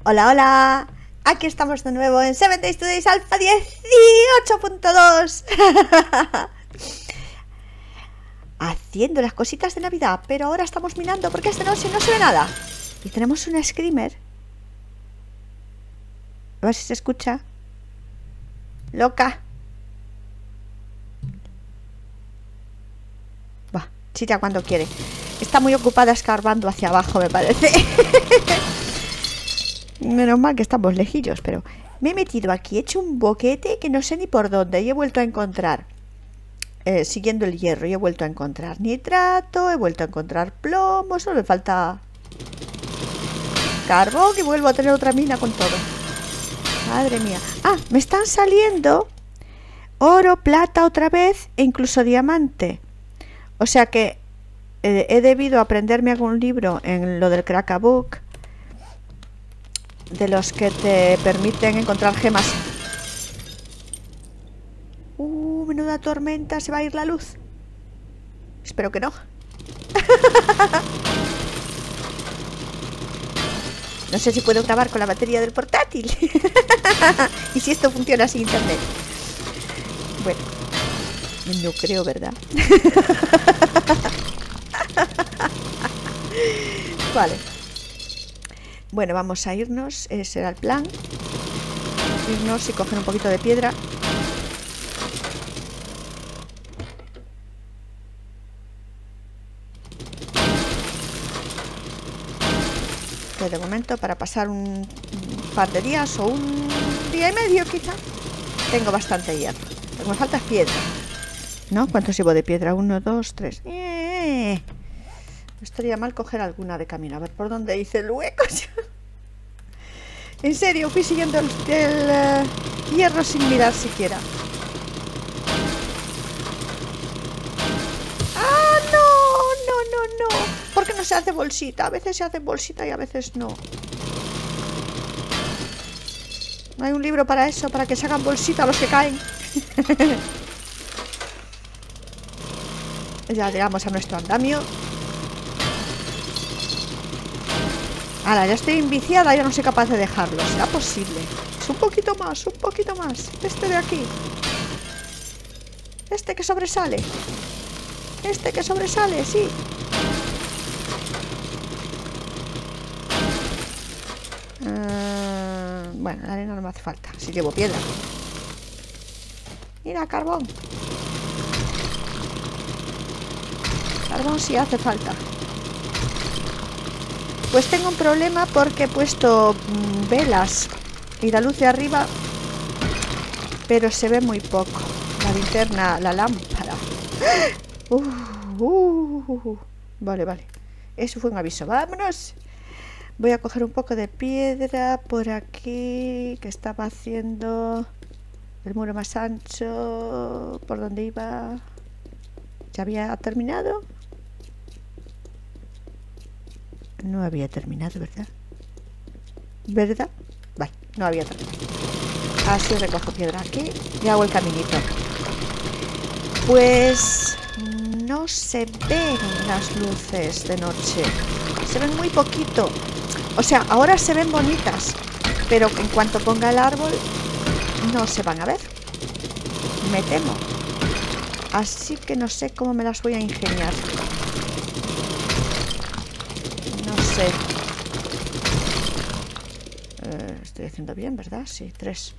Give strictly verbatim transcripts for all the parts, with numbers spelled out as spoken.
Hola, hola. Aquí estamos de nuevo en Seven Days to Days Alpha dieciocho punto dos. Haciendo las cositas de Navidad, pero ahora estamos minando porque esta noche no se ve nada. Y tenemos una screamer. A ver si se escucha. Loca. Va, chilla cuando quiere. Está muy ocupada escarbando hacia abajo, me parece. Menos mal que estamos lejillos, pero me he metido aquí, he hecho un boquete que no sé ni por dónde y he vuelto a encontrar, eh, siguiendo el hierro, y he vuelto a encontrar nitrato, he vuelto a encontrar plomo, solo me falta carbón y vuelvo a tener otra mina con todo. Madre mía. Ah, me están saliendo oro, plata otra vez e incluso diamante. O sea que eh, he debido aprenderme algún libro en lo del Crack-a-Book, de los que te permiten encontrar gemas. Uh, menuda tormenta, se va a ir la luz. Espero que no. No sé si puedo grabar con la batería del portátil. Y si esto funciona sin internet. Bueno, no creo, ¿verdad? Vale. Bueno, vamos a irnos, ese era el plan. Irnos y coger un poquito de piedra. Que de momento, para pasar un, un par de días o un día y medio quizá, tengo bastante hierro. Lo que me falta es piedra, ¿no? ¿Cuántos llevo de piedra? Uno, dos, tres. Eh, no estaría mal coger alguna de camino. A ver por dónde hice el hueco. En serio, fui siguiendo el, el uh, hierro sin mirar siquiera. ¡Ah, no! No, no, no. ¿Por qué no se hace bolsita? A veces se hace bolsita y a veces no. ¿No hay un libro para eso? Para que se hagan bolsita los que caen. Ya llegamos a nuestro andamio. Ahora, ya estoy enviciada, ya no soy capaz de dejarlo. ¿Será posible? Es un poquito más, un poquito más. Este de aquí. Este que sobresale. Este que sobresale, sí. Uh, bueno, la arena no me hace falta. Si llevo piedra. Mira, carbón. Carbón sí hace falta. Pues tengo un problema porque he puesto mmm, velas y la luz de arriba, pero se ve muy poco. La linterna, la lámpara. Uh, uh, uh, uh. Vale, vale. Eso fue un aviso. Vámonos. Voy a coger un poco de piedra por aquí, que estaba haciendo el muro más ancho. ¿Por donde iba? ¿Ya había terminado? No había terminado, ¿verdad? ¿Verdad? Vale, no había terminado. Así recojo piedra aquí y hago el caminito. Pues no se ven las luces de noche. Se ven muy poquito. O sea, ahora se ven bonitas, pero en cuanto ponga el árbol no se van a ver. Me temo. Así que no sé cómo me las voy a ingeniar. No sé. Eh, estoy haciendo bien, ¿verdad? Sí, tres.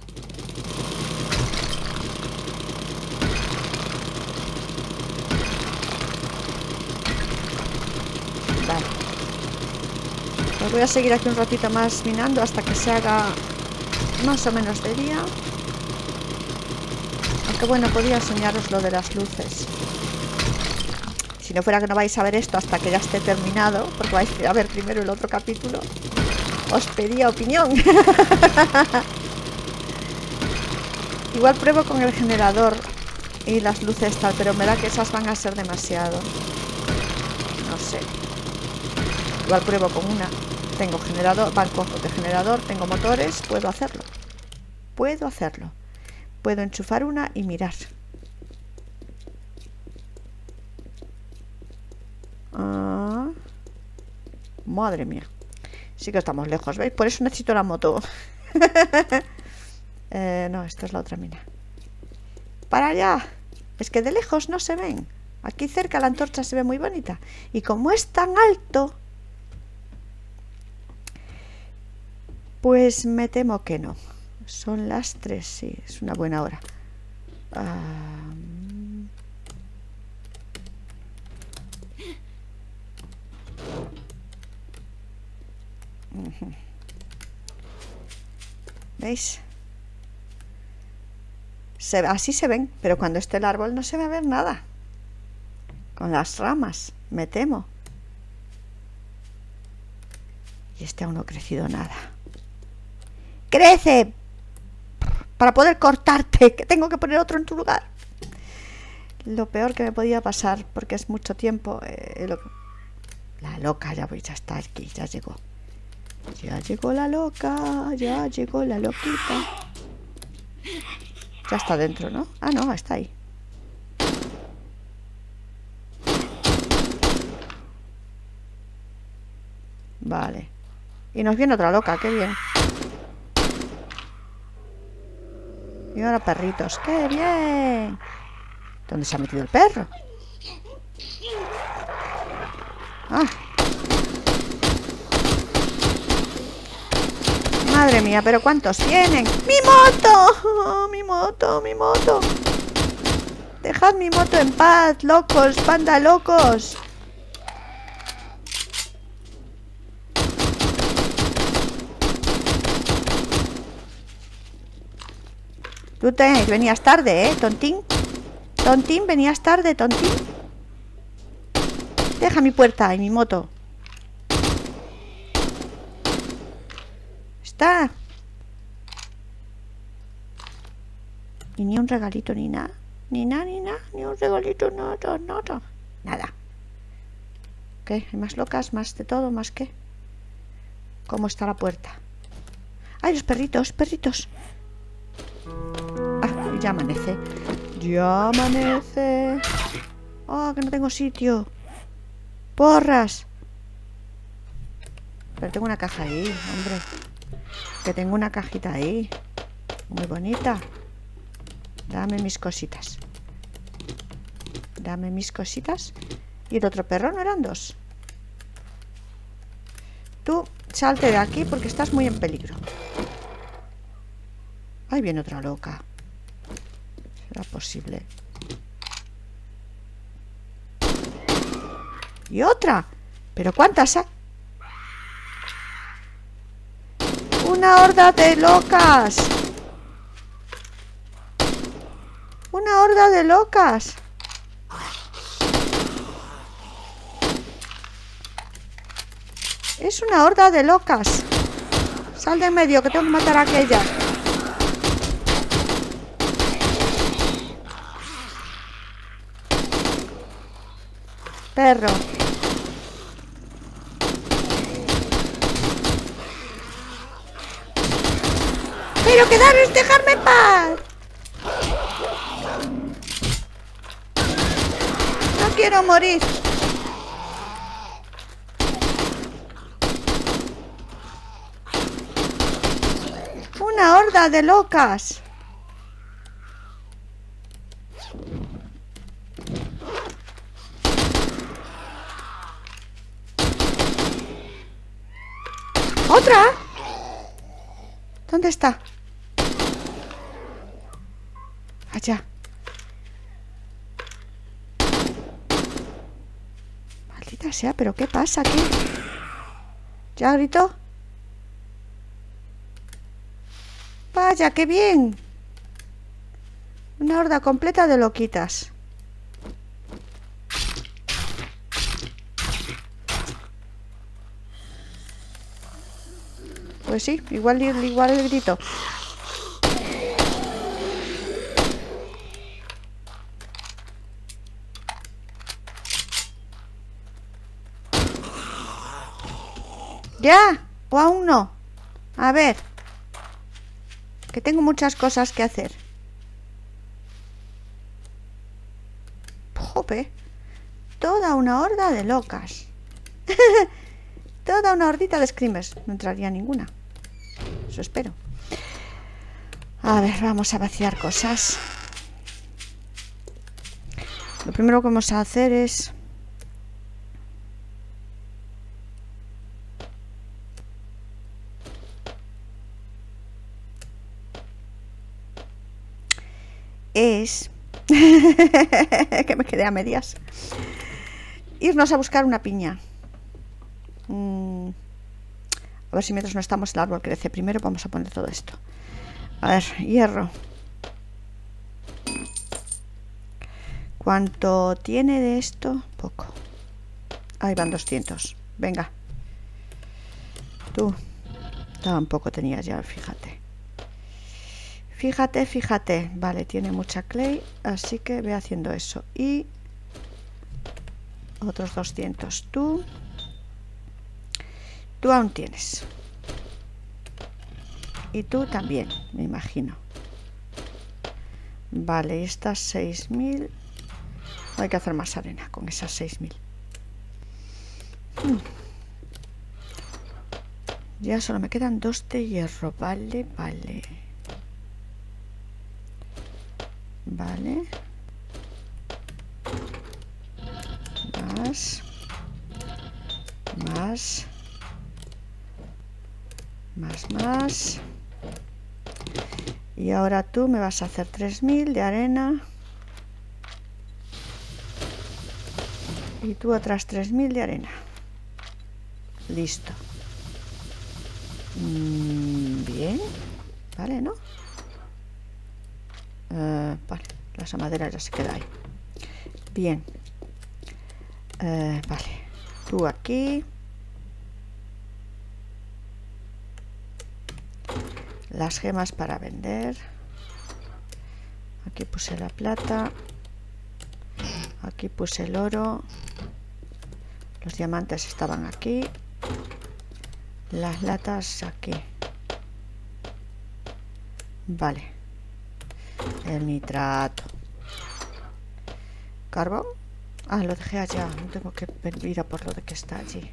Vale. Pues voy a seguir aquí un ratito más minando hasta que se haga más o menos de día. Aunque bueno, podía enseñaros lo de las luces. Si no fuera que no vais a ver esto hasta que ya esté terminado, porque vais a ver primero el otro capítulo, os pedía opinión. Igual pruebo con el generador y las luces tal, pero me da que esas van a ser demasiado. No sé. Igual pruebo con una. Tengo generador, banco de generador, tengo motores, puedo hacerlo. Puedo hacerlo. Puedo enchufar una y mirar. Ah, madre mía. Sí que estamos lejos, ¿veis? Por eso necesito la moto. eh, no, esta es la otra mina. ¡Para allá! Es que de lejos no se ven. Aquí cerca la antorcha se ve muy bonita. Y como es tan alto, pues me temo que no. Son las tres, sí, es una buena hora. Ah, uh-huh. ¿Veis? Se, así se ven, pero cuando esté el árbol no se va a ver nada. Con las ramas, me temo. Y este aún no ha crecido nada. ¡Crece! Para poder cortarte, que tengo que poner otro en tu lugar. Lo peor que me podía pasar, porque es mucho tiempo. Eh, lo... La loca, ya, ya está aquí, ya llegó. Ya llegó la loca, ya llegó la loquita. Ya está dentro, ¿no? Ah, no, está ahí. Vale. Y nos viene otra loca, qué bien. Y ahora perritos, qué bien. ¿Dónde se ha metido el perro? Ah. Madre mía, pero ¿cuántos tienen? ¡Mi moto! Oh, mi moto, mi moto. Dejad mi moto en paz, locos, panda locos. Tú te venías tarde, ¿eh, tontín? Tontín, venías tarde, tontín. Deja mi puerta y mi moto. Está. Y ni un regalito ni nada. Ni nada, ni nada. Ni un regalito, nada, nada. Nada. ¿Qué? ¿Hay más locas? ¿Más de todo? ¿Más qué? ¿Cómo está la puerta? ¡Ay, los perritos, perritos! Ah, ya amanece. Ya amanece. Oh, que no tengo sitio. Porras. Pero tengo una caja ahí, hombre. Que tengo una cajita ahí. Muy bonita. Dame mis cositas. Dame mis cositas. ¿Y el otro perro no eran dos? Tú salte de aquí porque estás muy en peligro. Ahí viene otra loca. ¿Será posible? Y otra. ¿Pero cuántas hay? Una horda de locas. Una horda de locas. Es una horda de locas. Sal de en medio que tengo que matar a aquella. Perro. Pero quedaros, dejarme en paz. No quiero morir. Una horda de locas. ¿Otra? ¿Dónde está? Allá. Maldita sea, ¿pero qué pasa aquí? ¿Ya gritó? Vaya, qué bien. Una horda completa de loquitas. Pues sí, igual, igual el grito. ¿Ya? ¿O aún no? A ver. Que tengo muchas cosas que hacer. Jope. Toda una horda de locas. Toda una hordita de screamers. No entraría ninguna. Eso espero. A ver, vamos a vaciar cosas. Lo primero que vamos a hacer es... Es... que me quedé a medias. Irnos a buscar una piña. Mm. A ver si mientras no estamos el árbol crece. Primero vamos a poner todo esto. A ver, hierro. ¿Cuánto tiene de esto? Poco. Ahí van doscientos. Venga. Tú. Tampoco tenías ya, fíjate. Fíjate, fíjate. Vale, tiene mucha clay. Así que ve haciendo eso. Y otros doscientos. Tú. Tú aún tienes. Y tú también, me imagino. Vale, estas seis mil. Hay que hacer más arena con esas seis mil. Hmm. Ya solo me quedan dos de hierro. Vale, vale. Vale. Más. Más. Más, más. Y ahora tú me vas a hacer tres mil de arena. Y tú otras tres mil de arena. Listo. Mm, bien. Vale, ¿no? Uh, vale, la madera ya se queda ahí. Bien. Uh, vale. Tú aquí. Las gemas para vender. Aquí puse la plata. Aquí puse el oro. Los diamantes estaban aquí. Las latas aquí. Vale. El nitrato. ¿Carbón? Ah, lo dejé allá. No tengo que ir a por lo de que está allí.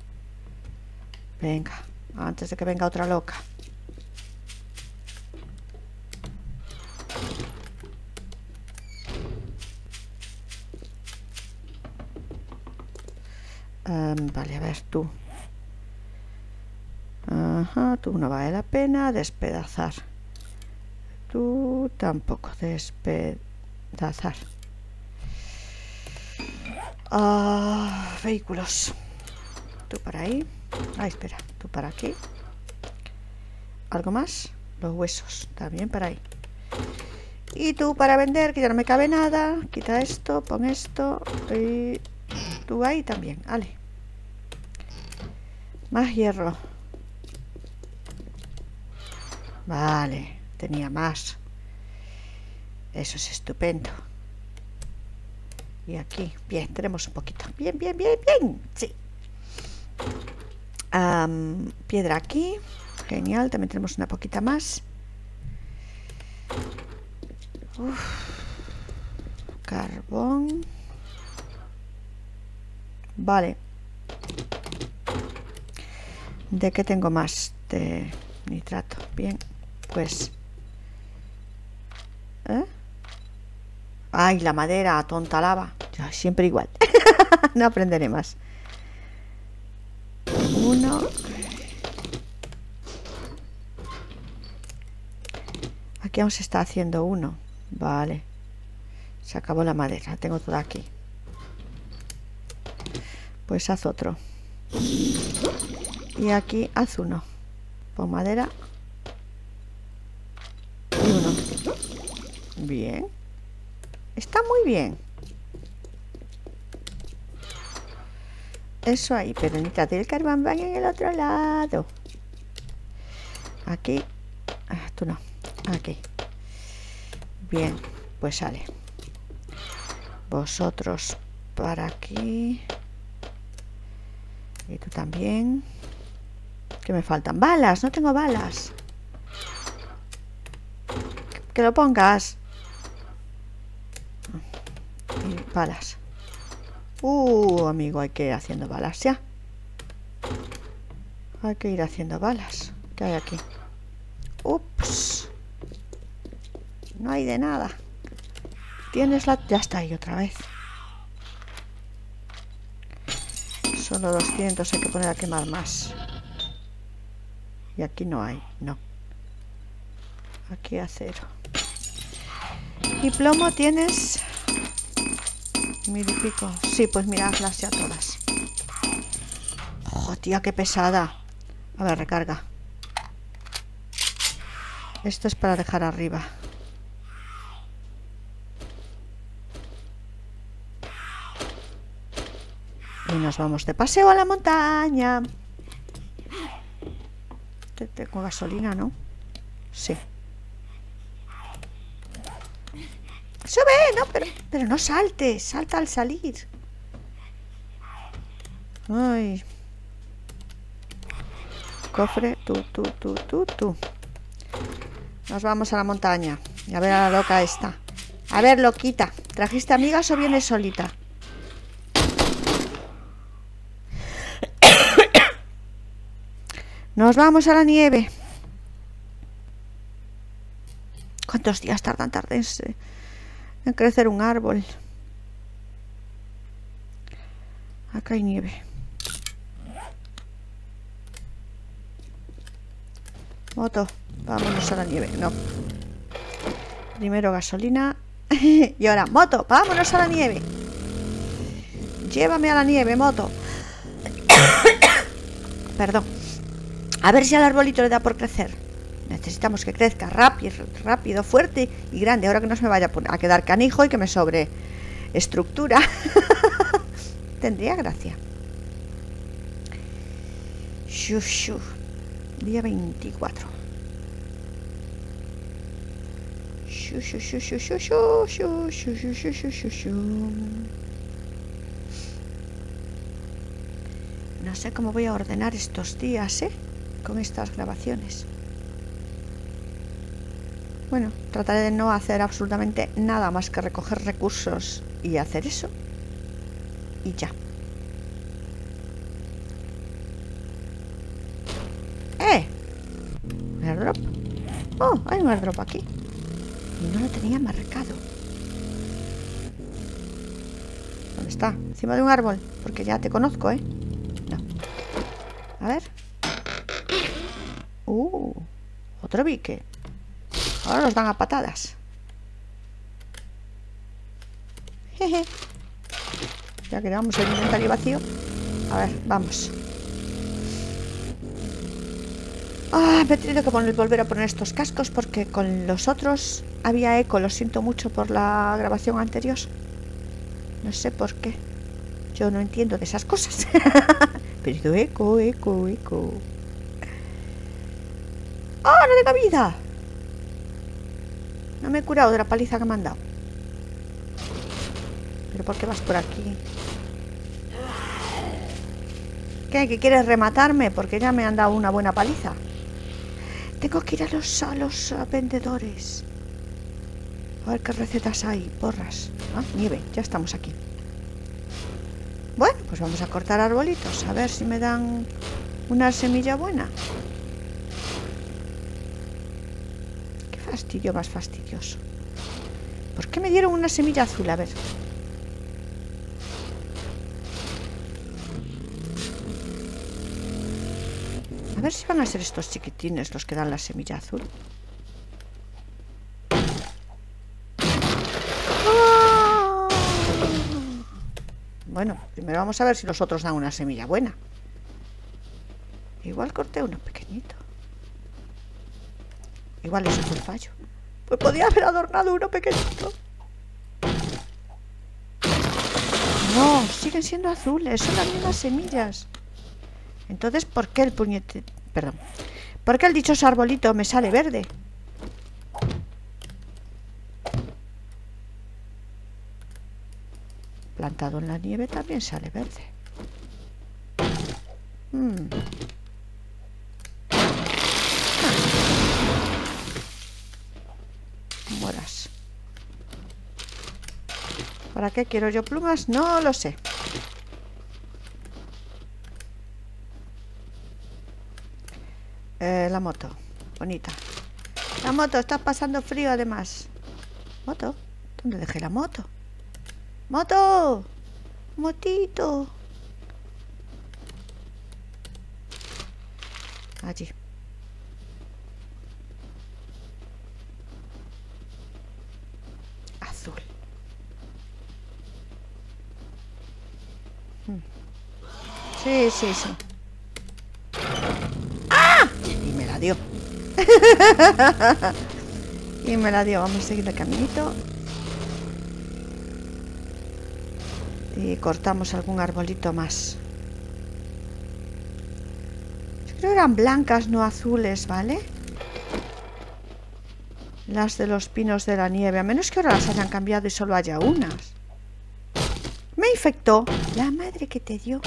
Venga. Antes de que venga otra loca. Um, vale, a ver, tú. Ajá, tú no vale la pena despedazar. Tú tampoco, despedazar. Ah, vehículos. Tú para ahí. Ah, espera, tú para aquí. ¿Algo más? Los huesos, también para ahí. Y tú para vender, que ya no me cabe nada. Quita esto, pon esto. Y tú ahí también, vale. Más hierro. Vale, tenía más. Eso es estupendo. Y aquí, bien, tenemos un poquito. Bien, bien, bien, bien. Sí. Um, piedra aquí. Genial, también tenemos una poquita más. Uf. Carbón. Vale. ¿De qué tengo más? De nitrato. Bien, pues... ¿Eh? ¡Ay, la madera! Tonta lava. Ya, siempre igual. No aprenderé más. Uno. Aquí aún se está haciendo uno. Vale. Se acabó la madera. La tengo toda aquí. Pues haz otro. Y aquí haz uno. Pon madera. Y uno. Bien. Está muy bien. Eso ahí, pero necesito el carbón van en el otro lado. Aquí. Ah, tú no. Aquí. Bien, pues sale. Vosotros para aquí. Y tú también. ¿Qué me faltan? Balas, no tengo balas. Que lo pongas. Y balas. Uh, amigo, hay que ir haciendo balas ya. Hay que ir haciendo balas. ¿Qué hay aquí? Ups. No hay de nada. Tienes la... Ya está ahí otra vez. Solo doscientos, hay que poner a quemar más. Y aquí no hay, no. Aquí acero. Y plomo tienes... Mil y pico. Sí, pues miradlas ya todas. ¡Oh, tía, qué pesada! A ver, recarga. Esto es para dejar arriba. Y nos vamos de paseo a la montaña. Tengo gasolina, ¿no? Sí. ¡Sube! No, pero, pero no saltes. Salta al salir. Ay. Cofre. Tú, tú, tú, tú, tú. Nos vamos a la montaña. Y a ver a la loca esta. A ver, loquita. ¿Trajiste amigas o vienes solita? Nos vamos a la nieve. ¿Cuántos días tardan tarde en crecer un árbol? Acá hay nieve. Moto, vámonos a la nieve. No. Primero gasolina. Y ahora, moto, vámonos a la nieve. Llévame a la nieve, moto. Perdón. A ver si al arbolito le da por crecer. Necesitamos que crezca rápido, rápido, fuerte y grande. Ahora que no se me vaya a quedar canijo y que me sobre estructura. Tendría gracia. Shuf, shuf. Día veinticuatro. Shuf, shuf, shuf, shuf, shuf, shuf, shuf, shuf, shuf, shuf, shuf. No sé cómo voy a ordenar estos días, ¿eh? Con estas grabaciones. Bueno, trataré de no hacer absolutamente nada más que recoger recursos y hacer eso. Y ya. ¡Eh! ¿Un airdrop? Oh, hay un airdrop aquí. Y no lo tenía marcado. ¿Dónde está? Encima de un árbol. Porque ya te conozco, ¿eh? No. A ver. Uh, otro bique. Ahora nos dan a patadas. Jeje. Ya que vamos el inventario vacío. A ver, vamos. Ah, me he tenido que poner, volver a poner estos cascos porque con los otros había eco. Lo siento mucho por la grabación anterior. No sé por qué. Yo no entiendo de esas cosas. Pero eco, eco, eco. ¡Ah, no tengo vida! No me he curado de la paliza que me han dado. ¿Pero por qué vas por aquí? ¿Qué? ¿Que quieres rematarme? Porque ya me han dado una buena paliza. Tengo que ir a los, a los a vendedores. A ver qué recetas hay. Porras. Ah, nieve. Ya estamos aquí. Bueno, pues vamos a cortar arbolitos. A ver si me dan una semilla buena. Qué fastidio más fastidioso. ¿Por qué me dieron una semilla azul? A ver. A ver si van a ser estos chiquitines los que dan la semilla azul. ¡Ah! Bueno, primero vamos a ver si los otros dan una semilla buena. Igual corté uno pequeñito. Igual eso fue el fallo. Pues podía haber adornado uno pequeñito. No, siguen siendo azules, son las mismas semillas. Entonces, ¿por qué el puñete... Perdón. ¿Por qué el dichoso arbolito me sale verde? Plantado en la nieve también sale verde. Hmm. Ah. Moras. ¿Para qué quiero yo plumas? No lo sé. Eh, la moto. Bonita. La moto, estás pasando frío además. ¿Moto? ¿Dónde dejé la moto? ¡Moto! ¡Motito! Allí. Azul. Sí, sí, sí. ¡Ah! Y me la dio. Y me la dio. Vamos a seguir el caminito. Y cortamos algún arbolito más. Yo creo que eran blancas, no azules, ¿vale? Las de los pinos de la nieve. A menos que ahora las hayan cambiado y solo haya unas. Me infectó. La madre que te dio.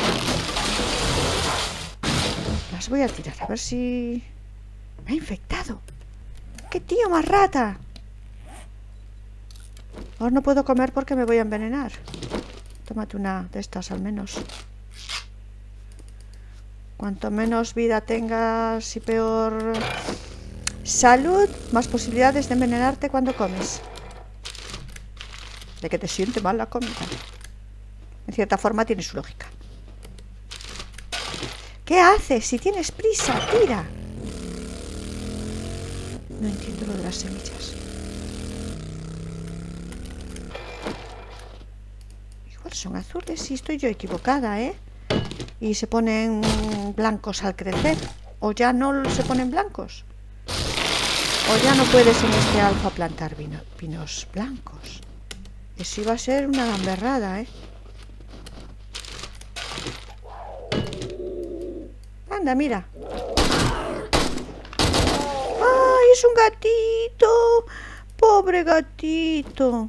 Las voy a tirar a ver si... Me ha infectado. ¡Qué tío más rata! Ahora no puedo comer porque me voy a envenenar. Tómate una de estas al menos. Cuanto menos vida tengas y peor salud, más posibilidades de envenenarte cuando comes. De que te siente mal la comida. En cierta forma tiene su lógica. ¿Qué haces? Si tienes prisa, tira. No entiendo lo de las semillas. Igual son azules, si estoy yo equivocada, ¿eh? Y se ponen blancos al crecer. O ya no se ponen blancos. O ya no puedes en este alfa plantar vino, pinos blancos. Eso iba a ser una gamberrada, ¿eh? Anda, mira. ¡Ay, es un gatito! ¡Pobre gatito!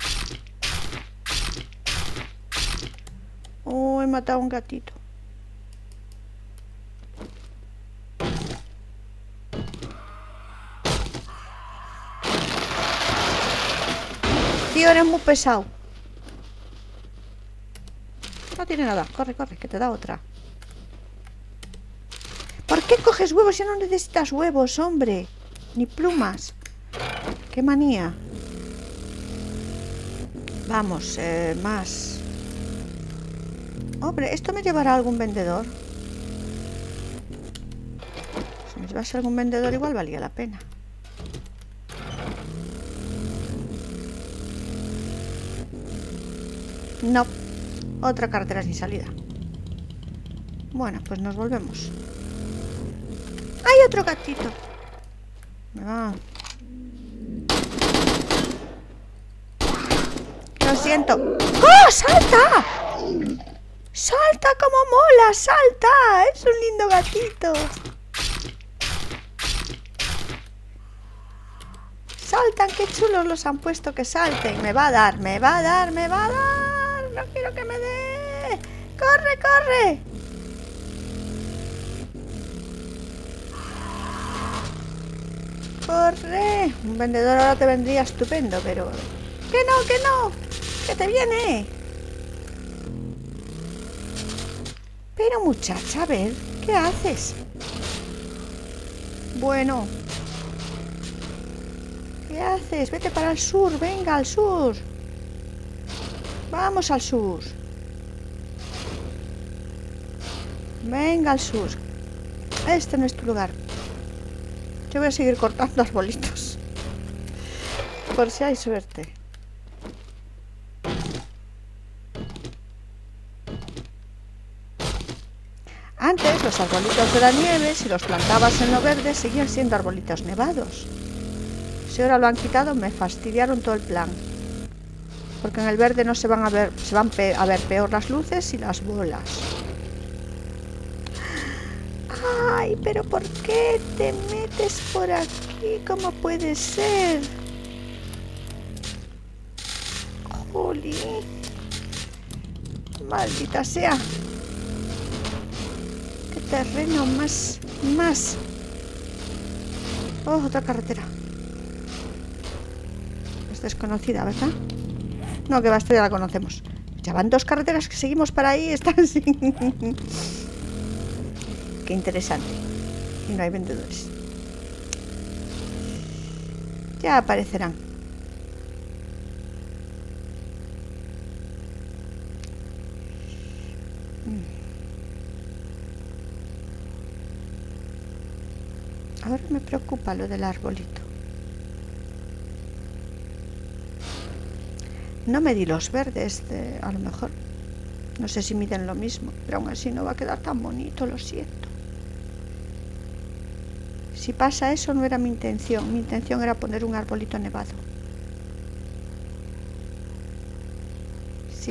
Oh, he matado a un gatito. Tío, eres muy pesado. No tiene nada. Corre, corre, que te da otra. ¿Por qué coges huevos si no necesitas huevos, hombre? Ni plumas. ¡Qué manía! Vamos, eh, más. Hombre, ¿esto me llevará a algún vendedor? Si me llevase a algún vendedor igual valía la pena. No. Otra carretera sin salida. Bueno, pues nos volvemos. ¡Hay otro gatito! Me va. Lo siento. ¡Oh, salta! ¡Salta como mola! ¡Salta! Es un lindo gatito. Saltan, qué chulos los han puesto que salten. Me va a dar, me va a dar, me va a dar. No quiero que me dé. ¡Corre, corre! ¡Corre! Un vendedor ahora te vendría estupendo, pero... ¡Que no, que no! ¡Que te viene! Pero muchacha, a ver, ¿qué haces? Bueno. ¿Qué haces? Vete para el sur, venga, al sur. Vamos al sur. Venga al sur. Este no es tu lugar. Yo voy a seguir cortando arbolitos. Por si hay suerte. Antes los arbolitos de la nieve, si los plantabas en lo verde, seguían siendo arbolitos nevados. Si ahora lo han quitado, me fastidiaron todo el plan. Porque en el verde no se van a ver, se van a ver peor las luces y las bolas. Ay, pero ¿por qué te metes por aquí? ¿Cómo puede ser? Jolín. Maldita sea. Qué terreno más, más. Oh, otra carretera. Es desconocida, ¿verdad? No, que va, esta ya la conocemos. Ya van dos carreteras que seguimos para ahí. Están sin... Qué interesante. Y no hay vendedores. Ya aparecerán. Ahora me preocupa lo del arbolito. No medí los verdes, de, a lo mejor. No sé si miden lo mismo, pero aún así no va a quedar tan bonito, lo siento. Si pasa eso, no era mi intención. Mi intención era poner un arbolito nevado. Sí.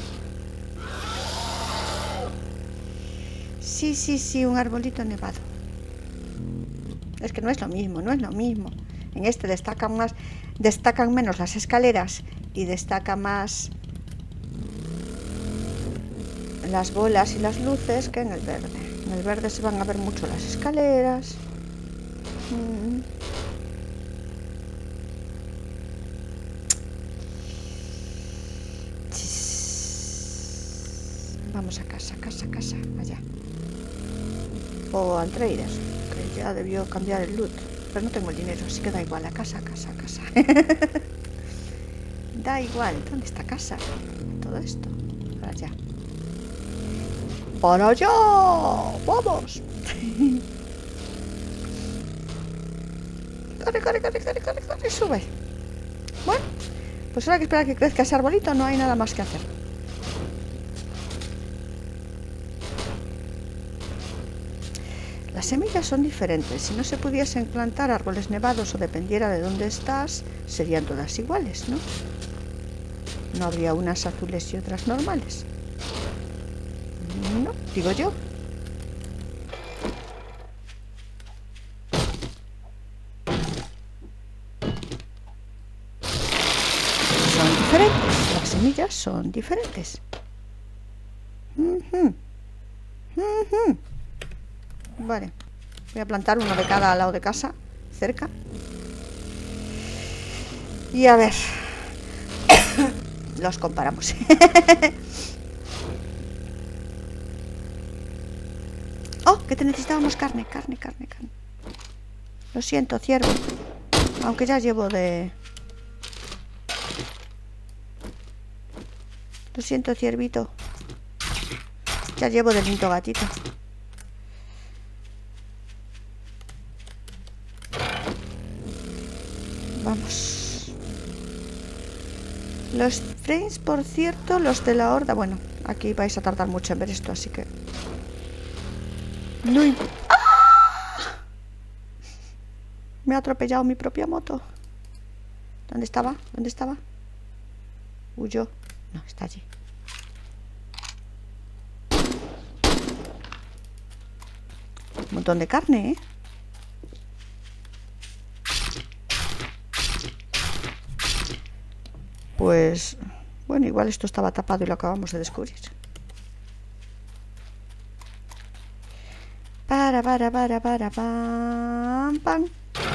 Sí, sí, sí, un arbolito nevado. Es que no es lo mismo, no es lo mismo. En este destacan más, destacan menos las escaleras y destaca más las bolas y las luces que en el verde. En el verde se van a ver mucho las escaleras. Mm. Vamos a casa, casa, casa, allá. O al trader, que ya debió cambiar el loot. Pero no tengo el dinero, así que da igual, a casa, a casa, a casa. Da igual, ¿dónde está casa? Todo esto, para allá. ¡Para allá! ¡Vamos! Corre, corre, corre, corre, corre, corre, sube. Bueno, pues ahora que esperar que crezca ese arbolito, no hay nada más que hacer. Las semillas son diferentes. Si no se pudiesen plantar árboles nevados o dependiera de dónde estás, serían todas iguales, ¿no? No habría unas azules y otras normales. No, digo yo. Son diferentes. Las semillas son diferentes. Uh-huh. Uh-huh. Vale, voy a plantar uno de cada lado de casa, cerca. Y a ver, los comparamos. Oh, que te necesitábamos carne, carne, carne, carne. Lo siento, ciervo. Aunque ya llevo de... Lo siento, ciervito. Ya llevo de lindo gatito. Vamos. Los frames, por cierto, los de la horda. Bueno, aquí vais a tardar mucho en ver esto, así que... No. ¡Ah! Me ha atropellado mi propia moto. ¿Dónde estaba? ¿Dónde estaba? Huyó. No, está allí. Un montón de carne, ¿eh? Pues, bueno, igual esto estaba tapado y lo acabamos de descubrir. Para, para, para, para, pam, pam.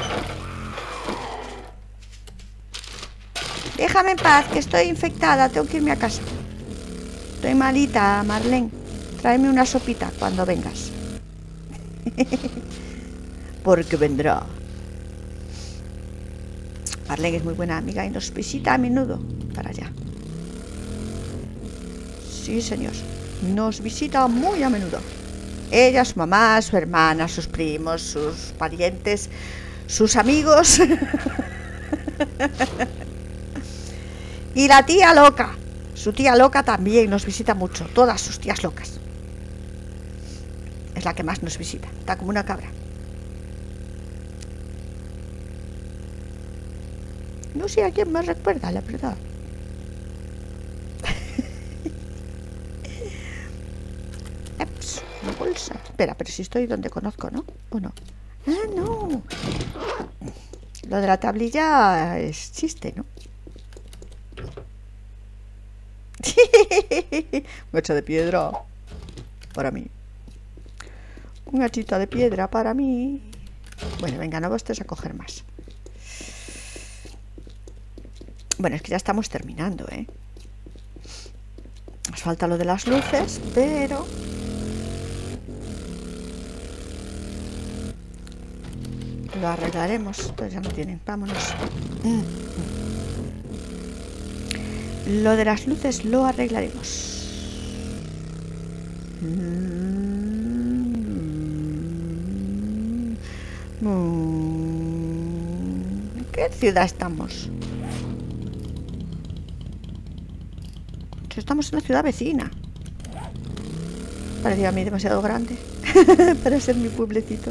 Déjame en paz, que estoy infectada, tengo que irme a casa. Estoy malita, Marlene. Tráeme una sopita cuando vengas. Porque vendrá. Marlene es muy buena amiga y nos visita a menudo. Para allá. Sí, señor. Nos visita muy a menudo. Ella, su mamá, su hermana, sus primos, sus parientes, sus amigos. Y la tía loca. Su tía loca también nos visita mucho. Todas sus tías locas. Es la que más nos visita. Está como una cabra. No sé a quién me recuerda, la verdad. Eps, una bolsa. Espera, pero si estoy donde conozco, ¿no? ¿O no? Ah, no. Lo de la tablilla es chiste, ¿no? Un hacha de piedra para mí. Un hachita de piedra para mí. Bueno, venga, no estés a coger más. Bueno, es que ya estamos terminando, ¿eh? Nos falta lo de las luces, pero... Lo arreglaremos. Entonces ya no tienen. Vámonos. Mm. Lo de las luces lo arreglaremos. ¿En qué ciudad estamos? Estamos en la ciudad vecina. Parecía a mí demasiado grande para ser mi pueblecito.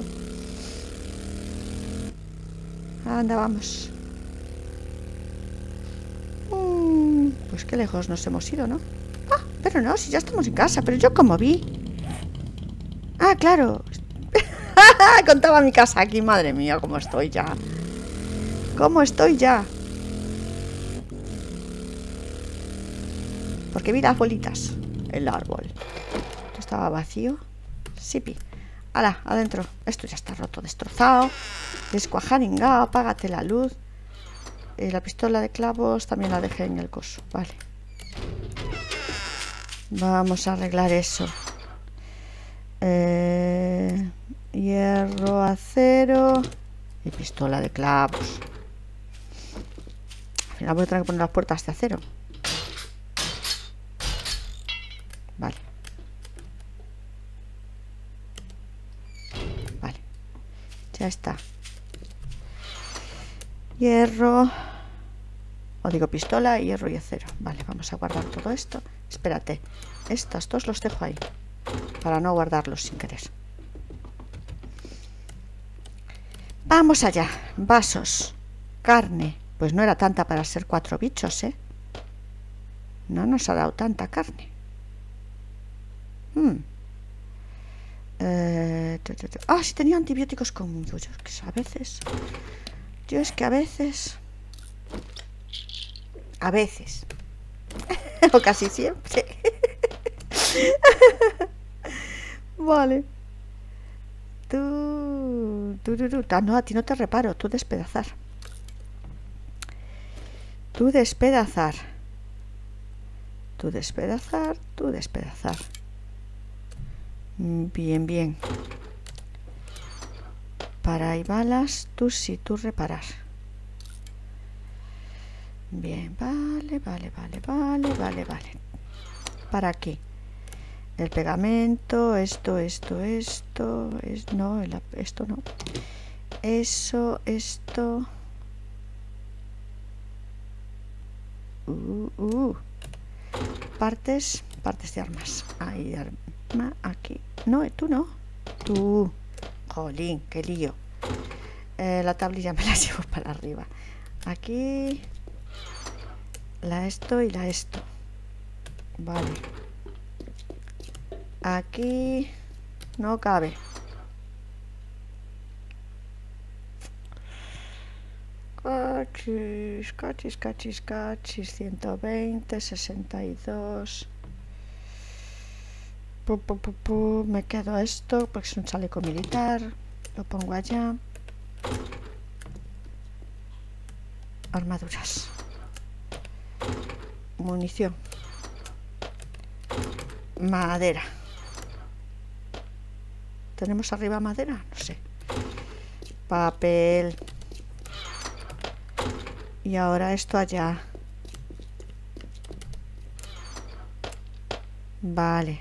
Anda, vamos. Mm, pues qué lejos nos hemos ido, ¿no? Ah, pero no, si ya estamos en casa. Pero yo como vi. Ah, claro. Contaba mi casa aquí, madre mía, cómo estoy ya. ¿Cómo estoy ya? Porque vi las bolitas. El árbol. Estaba vacío. Sipi. ¡Hala! Adentro. Esto ya está roto, destrozado. Descuajaringao. Apágate la luz. Eh, la pistola de clavos también la dejé en el coso. Vale. Vamos a arreglar eso. Eh, hierro, acero y pistola de clavos. Al final voy a tener que poner las puertas de acero. Vale. Vale. Ya está. Hierro. O digo pistola, hierro y acero. Vale, vamos a guardar todo esto. Espérate. Estos dos los dejo ahí. Para no guardarlos sin querer. Vamos allá. Vasos. Carne. Pues no era tanta para ser cuatro bichos, ¿eh? No nos ha dado tanta carne. Hmm. Eh, ah, sí tenía antibióticos conmigo. Yo es que a veces... Yo es que a veces... A veces. O casi siempre. Vale. Tú, tú, tú, tú. Ah, no, a ti no te reparo. Tú despedazar. Tú despedazar. Tú despedazar. Tú despedazar. Bien, bien. Para y balas. Tú sí, tú reparar. Bien, vale, vale, vale, vale, vale, vale. ¿Para qué? El pegamento, esto, esto, esto, es, no, el, esto no. Eso, esto. Uh, uh. Partes, partes de armas. Ahí de arma, aquí. No, tú no. Tú. Jolín, qué lío. Eh, la tablilla me la llevo para arriba. Aquí. La esto y la esto. Vale. Aquí no cabe. Cachis, cachis, cachis, cachis. ciento veinte, sesenta y dos. Pu, pu, pu, pu. Me quedo esto porque es un chaleco militar. Lo pongo allá. Armaduras. Munición. Madera. ¿Tenemos arriba madera? No sé. Papel. Y ahora esto allá. Vale.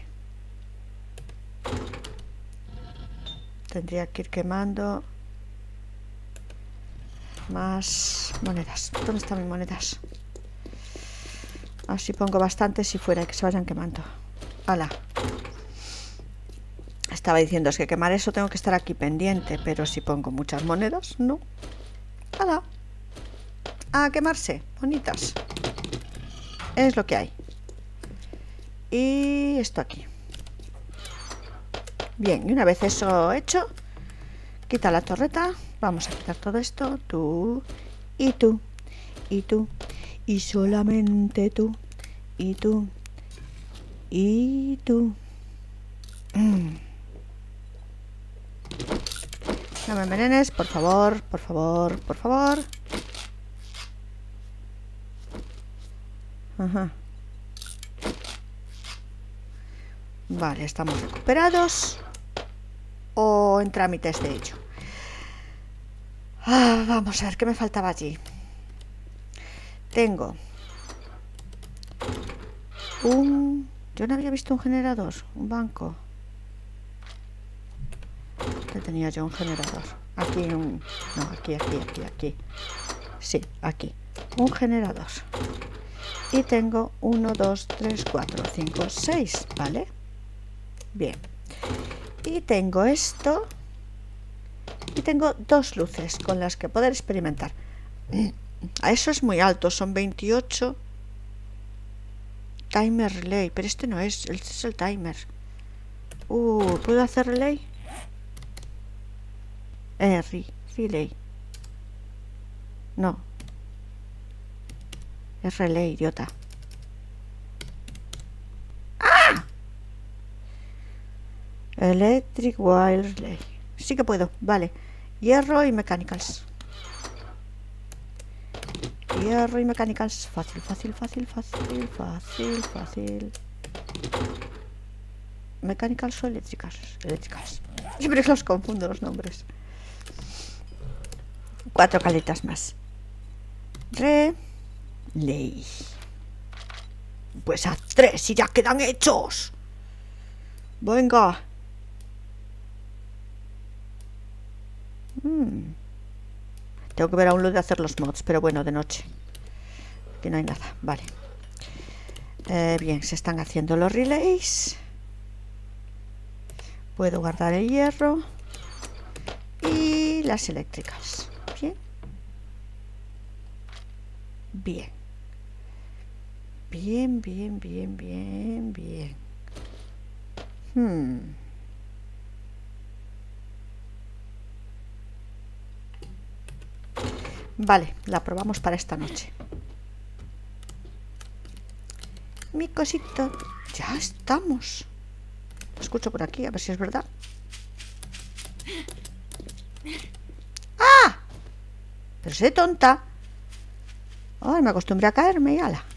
Tendría que ir quemando más monedas. ¿Dónde están mis monedas? Así pongo bastantes y fuera y que se vayan quemando. ¡Hala! Estaba diciendo, es que quemar eso tengo que estar aquí pendiente, pero si pongo muchas monedas, no. ¡Hala! A quemarse, bonitas. Es lo que hay. Y esto aquí. Bien, y una vez eso hecho, quita la torreta. Vamos a quitar todo esto. Tú y tú y tú y solamente tú y tú y tú. Mm. No me envenenes, por favor, por favor, por favor. Ajá. Vale, estamos recuperados o en trámites de ello. Ah, vamos a ver, ¿qué me faltaba allí? Tengo un... Yo no había visto un generador, un banco. ¿Qué tenía yo? Un generador. Aquí un... No, aquí, aquí, aquí, aquí. Sí, aquí. Un generador. Y tengo uno, dos, tres, cuatro, cinco, seis, ¿vale? Bien. Y tengo esto. Y tengo dos luces con las que poder experimentar. A eso es muy alto, son veintiocho. Timer relay, pero este no es, este es el timer. Uh, ¿puedo hacer relay? Eh, re, relay. No. Es relay, idiota. ¡Ah! Electric wire relay. Sí que puedo, vale. Hierro y mechanicals. Hierro y mechanicals. Fácil, fácil, fácil, fácil, fácil, fácil. Mechanicals o eléctricas. Eléctricas. Siempre los confundo los nombres. Cuatro caletas más. Relay. Pues haz tres y ya quedan hechos. Venga. Hmm. Tengo que ver aún lo de hacer los mods, pero bueno, de noche. Aquí no hay nada, vale. Eh, bien, se están haciendo los relays. Puedo guardar el hierro. Y las eléctricas. Bien. Bien. Bien, bien, bien, bien, bien. Hmm. Vale, la probamos para esta noche. Mi cosito. Ya estamos. Lo escucho por aquí, a ver si es verdad. ¡Ah! Pero soy tonta. Ay, me acostumbré a caerme y ala.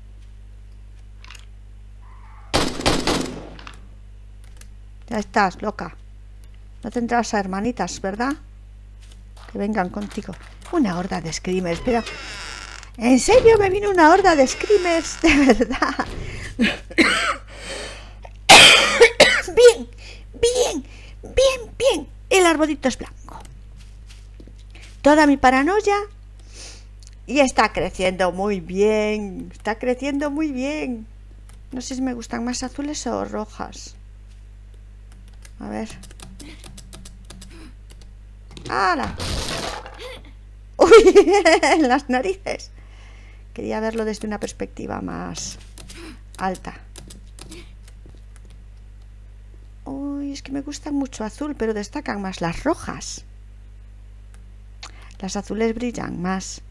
Ya estás, loca. No tendrás a hermanitas, ¿verdad? Que vengan contigo. Una horda de screamers, pero... ¿En serio me vino una horda de screamers? De verdad. Bien, bien, bien, bien. El arbolito es blanco. Toda mi paranoia... Y está creciendo muy bien. Está creciendo muy bien. No sé si me gustan más azules o rojas. A ver. ¡Hala! ¡Uy! En las narices. Quería verlo desde una perspectiva más alta. Uy, es que me gustan mucho azul, pero destacan más las rojas. Las azules brillan más.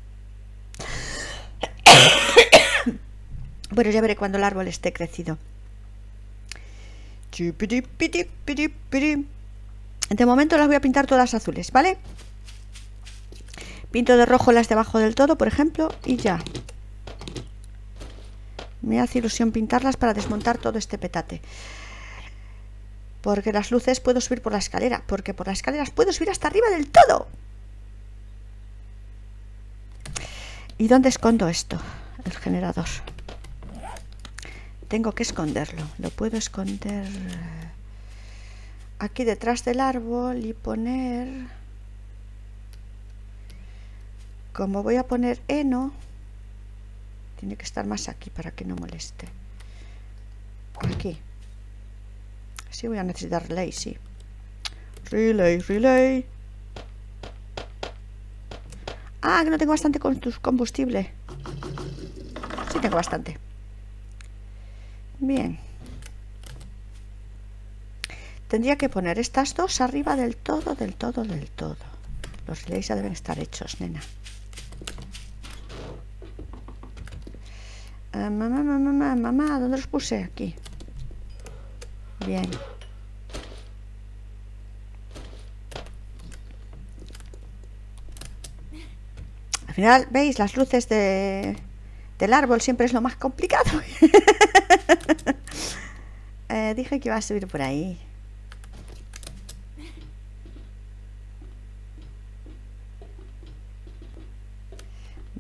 Bueno, ya veré cuando el árbol esté crecido. De momento las voy a pintar todas azules, ¿vale? Pinto de rojo las de abajo del todo, por ejemplo, y ya. Me hace ilusión pintarlas para desmontar todo este petate. Porque las luces puedo subir por la escalera. Porque por las escaleras puedo subir hasta arriba del todo. ¿Y dónde escondo esto? El generador. Tengo que esconderlo. Lo puedo esconder aquí detrás del árbol y poner... Como voy a poner heno, tiene que estar más aquí para que no moleste. Aquí. Sí, voy a necesitar relay, sí. Relay, relay. Ah, que no tengo bastante combustible. Sí tengo bastante. Bien. Tendría que poner estas dos arriba del todo, del todo, del todo. Los relays ya deben estar hechos, nena. Uh, mamá, mamá, mamá, mamá, ¿dónde los puse? Aquí. Bien. Al final, ¿veis? Las luces de, del árbol siempre es lo más complicado. eh, dije que iba a subir por ahí.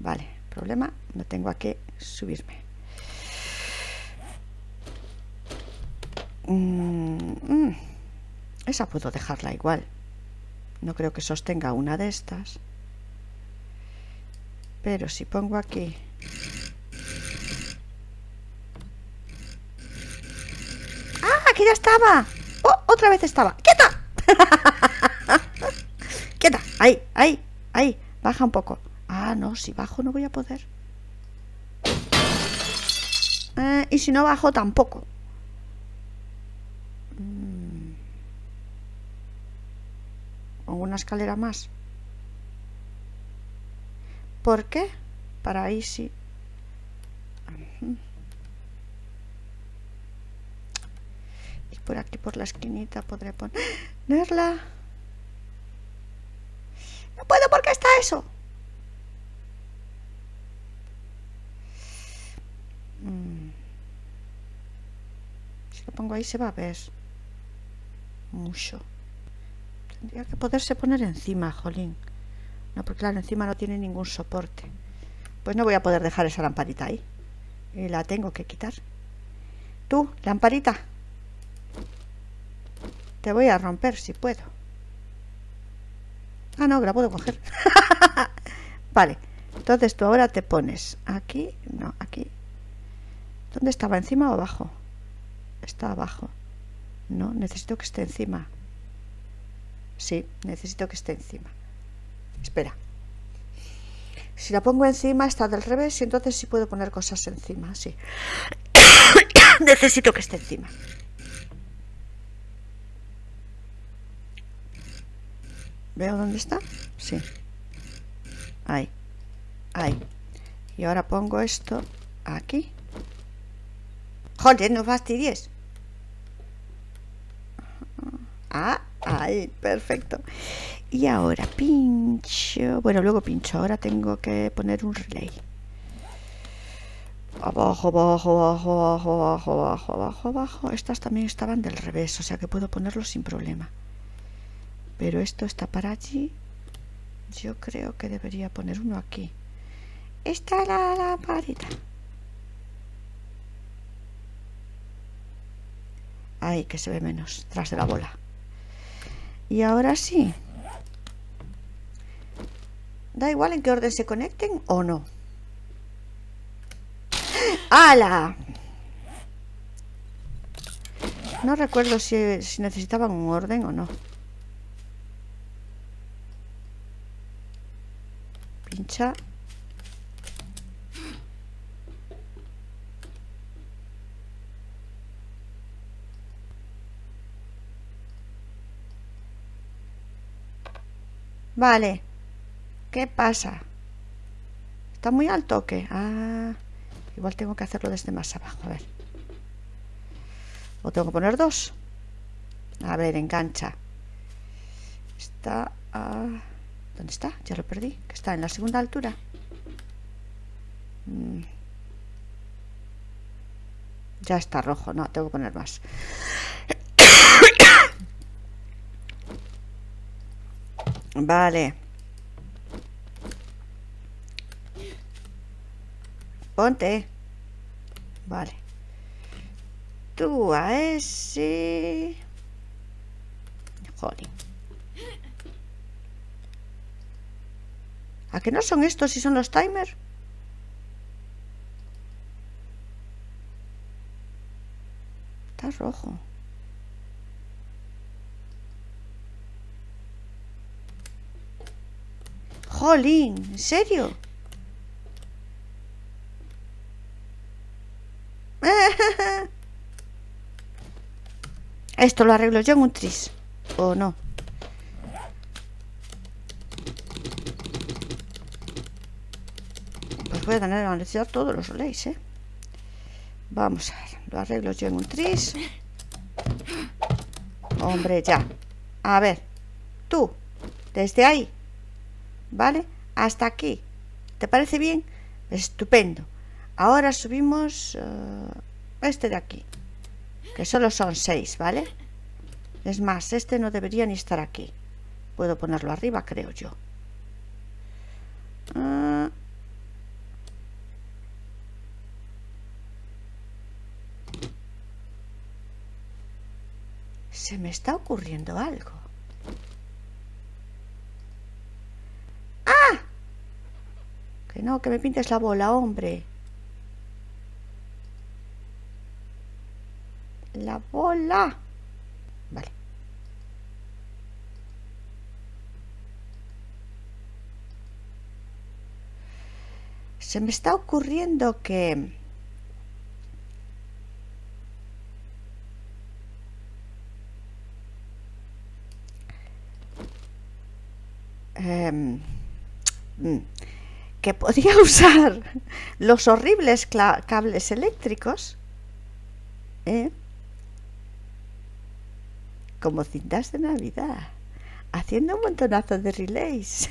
Vale, problema, no tengo a qué subirme. Mm, mm. Esa puedo dejarla igual. No creo que sostenga una de estas. Pero si pongo aquí... ¡Ah! ¡Aquí ya estaba! ¡Oh! ¡Otra vez estaba! ¡Quieta! ¡Quieta! Ahí, ahí, ahí. Baja un poco. Ah, no, si bajo no voy a poder. Eh, y si no bajo tampoco. Mm. Pongo una escalera más. ¿Por qué? Para ahí sí. Uh-huh. Y por aquí, por la esquinita, podré ponerla. No puedo porque está eso. Mm. Si lo pongo ahí se va a ver mucho. Tendría que poderse poner encima, jolín. No, porque claro, encima no tiene ningún soporte. Pues no voy a poder dejar esa lamparita ahí. Y la tengo que quitar. Tú, lamparita. Te voy a romper si puedo. Ah, no, que la puedo coger. Vale. Entonces tú ahora te pones aquí. No, aquí. ¿Dónde estaba? ¿Encima o abajo? Está abajo. No, necesito que esté encima. Sí, necesito que esté encima. Espera. Si la pongo encima está del revés y entonces sí puedo poner cosas encima, sí. Necesito que esté encima. ¿Veo dónde está? Sí. Ahí. Ahí. Y ahora pongo esto aquí. ¡Joder, no fastidies! Ah, ahí, perfecto. Y ahora pincho. Bueno, luego pincho. Ahora tengo que poner un relay. Abajo, abajo, abajo, abajo, abajo, abajo, abajo, abajo. Estas también estaban del revés, o sea que puedo ponerlo sin problema. Pero esto está para allí. Yo creo que debería poner uno aquí. Esta es la lamparita. Ahí, que se ve menos, tras de la bola. Y ahora sí. Da igual en qué orden se conecten o no. ¡Hala! No recuerdo si, si necesitaban un orden o no. Pincha. Vale. ¿Qué pasa? ¿Está muy alto o qué? Ah, igual tengo que hacerlo desde más abajo. A ver. O tengo que poner dos. A ver, engancha. Está... Uh, ¿dónde está? Ya lo perdí. Que está en la segunda altura. Mm. Ya está rojo. No, tengo que poner más. Vale. Ponte. Vale. Tú a ese. Jolín. ¿A qué no son estos si son los timers? Está rojo. Jolín, ¿en serio? Esto lo arreglo yo en un tris. ¿O no? Pues voy a tener que necesitar todos los relays, ¿eh? Vamos a ver. Lo arreglo yo en un tris. Hombre, ya. A ver. Tú. Desde ahí. ¿Vale? Hasta aquí. ¿Te parece bien? Estupendo. Ahora subimos uh, este de aquí. Que solo son seis, ¿vale? Es más, este no debería ni estar aquí. Puedo ponerlo arriba, creo yo. Uh, Se me está ocurriendo algo. ¡Ah! Que no, que me pintes la bola, hombre. La bola. Vale. Se me está ocurriendo que... Eh, que podría usar los horribles cables eléctricos ¿eh? como cintas de Navidad, haciendo un montonazo de relays.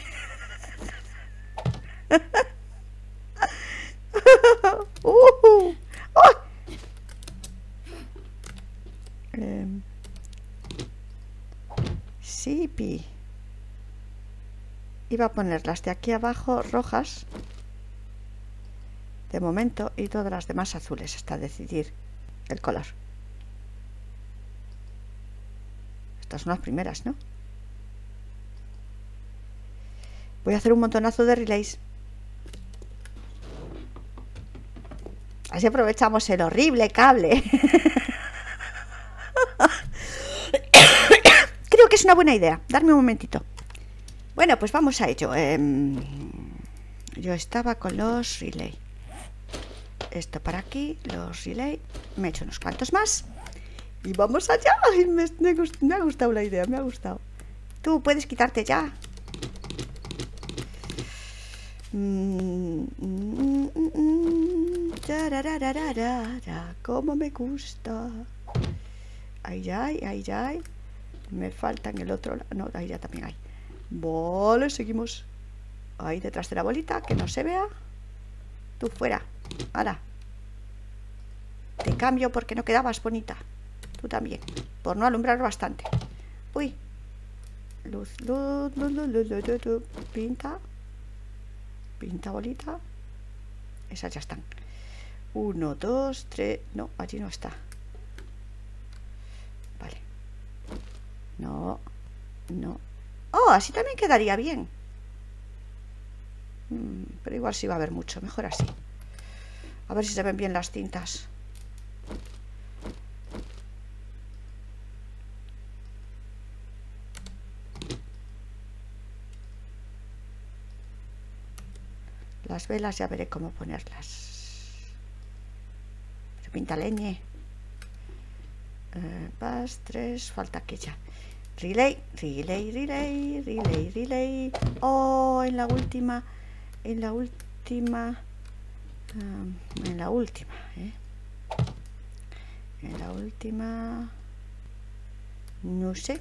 uh, uh, oh. eh, sí, pi. Iba a poner las de aquí abajo rojas de momento y todas las demás azules hasta decidir el color. Estas son las primeras, ¿no? Voy a hacer un montonazo de relays. Así aprovechamos el horrible cable. Creo que es una buena idea. Darme un momentito. Bueno, pues vamos a ello. Eh, yo estaba con los relay. Esto para aquí, los relay. Me he hecho unos cuantos más. Y vamos allá. Ay, me, me, me ha gustado la idea, me ha gustado. Tú puedes quitarte ya. Mm, mm, mm, mm, cómo me gusta. Ahí hay, ahí hay. Me falta en el otro lado. No, ahí ya también hay. Vale, seguimos. Ahí detrás de la bolita, que no se vea. Tú fuera. Ahora. Te cambio porque no quedabas bonita. Tú también. Por no alumbrar bastante. Uy. Luz, luz, luz, luz, luz, luz, luz, luz. Pinta. Pinta bolita. Esas ya están. Uno, dos, tres. No, allí no está. Vale. No. No. Oh, así también quedaría bien. Mm, pero igual sí va a haber mucho. Mejor así. A ver si se ven bien las cintas. Las velas ya veré cómo ponerlas. Se pinta leñe. Eh, vas, tres, falta aquella. Relay, relay, relay, relay, relay. Oh, en la última, en la última, um, en la última, ¿eh? En la última, no sé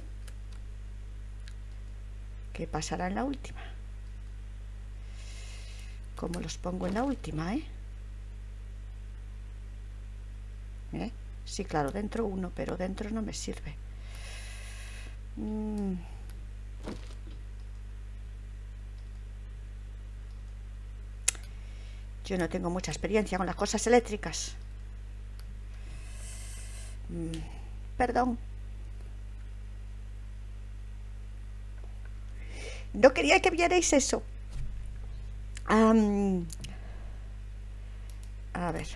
qué pasará en la última. ¿Cómo los pongo en la última, eh? ¿Eh? Sí, claro, dentro uno, pero dentro no me sirve. Mm. Yo no tengo mucha experiencia con las cosas eléctricas. Mm. Perdón. No quería que vierais eso. Um, a ver.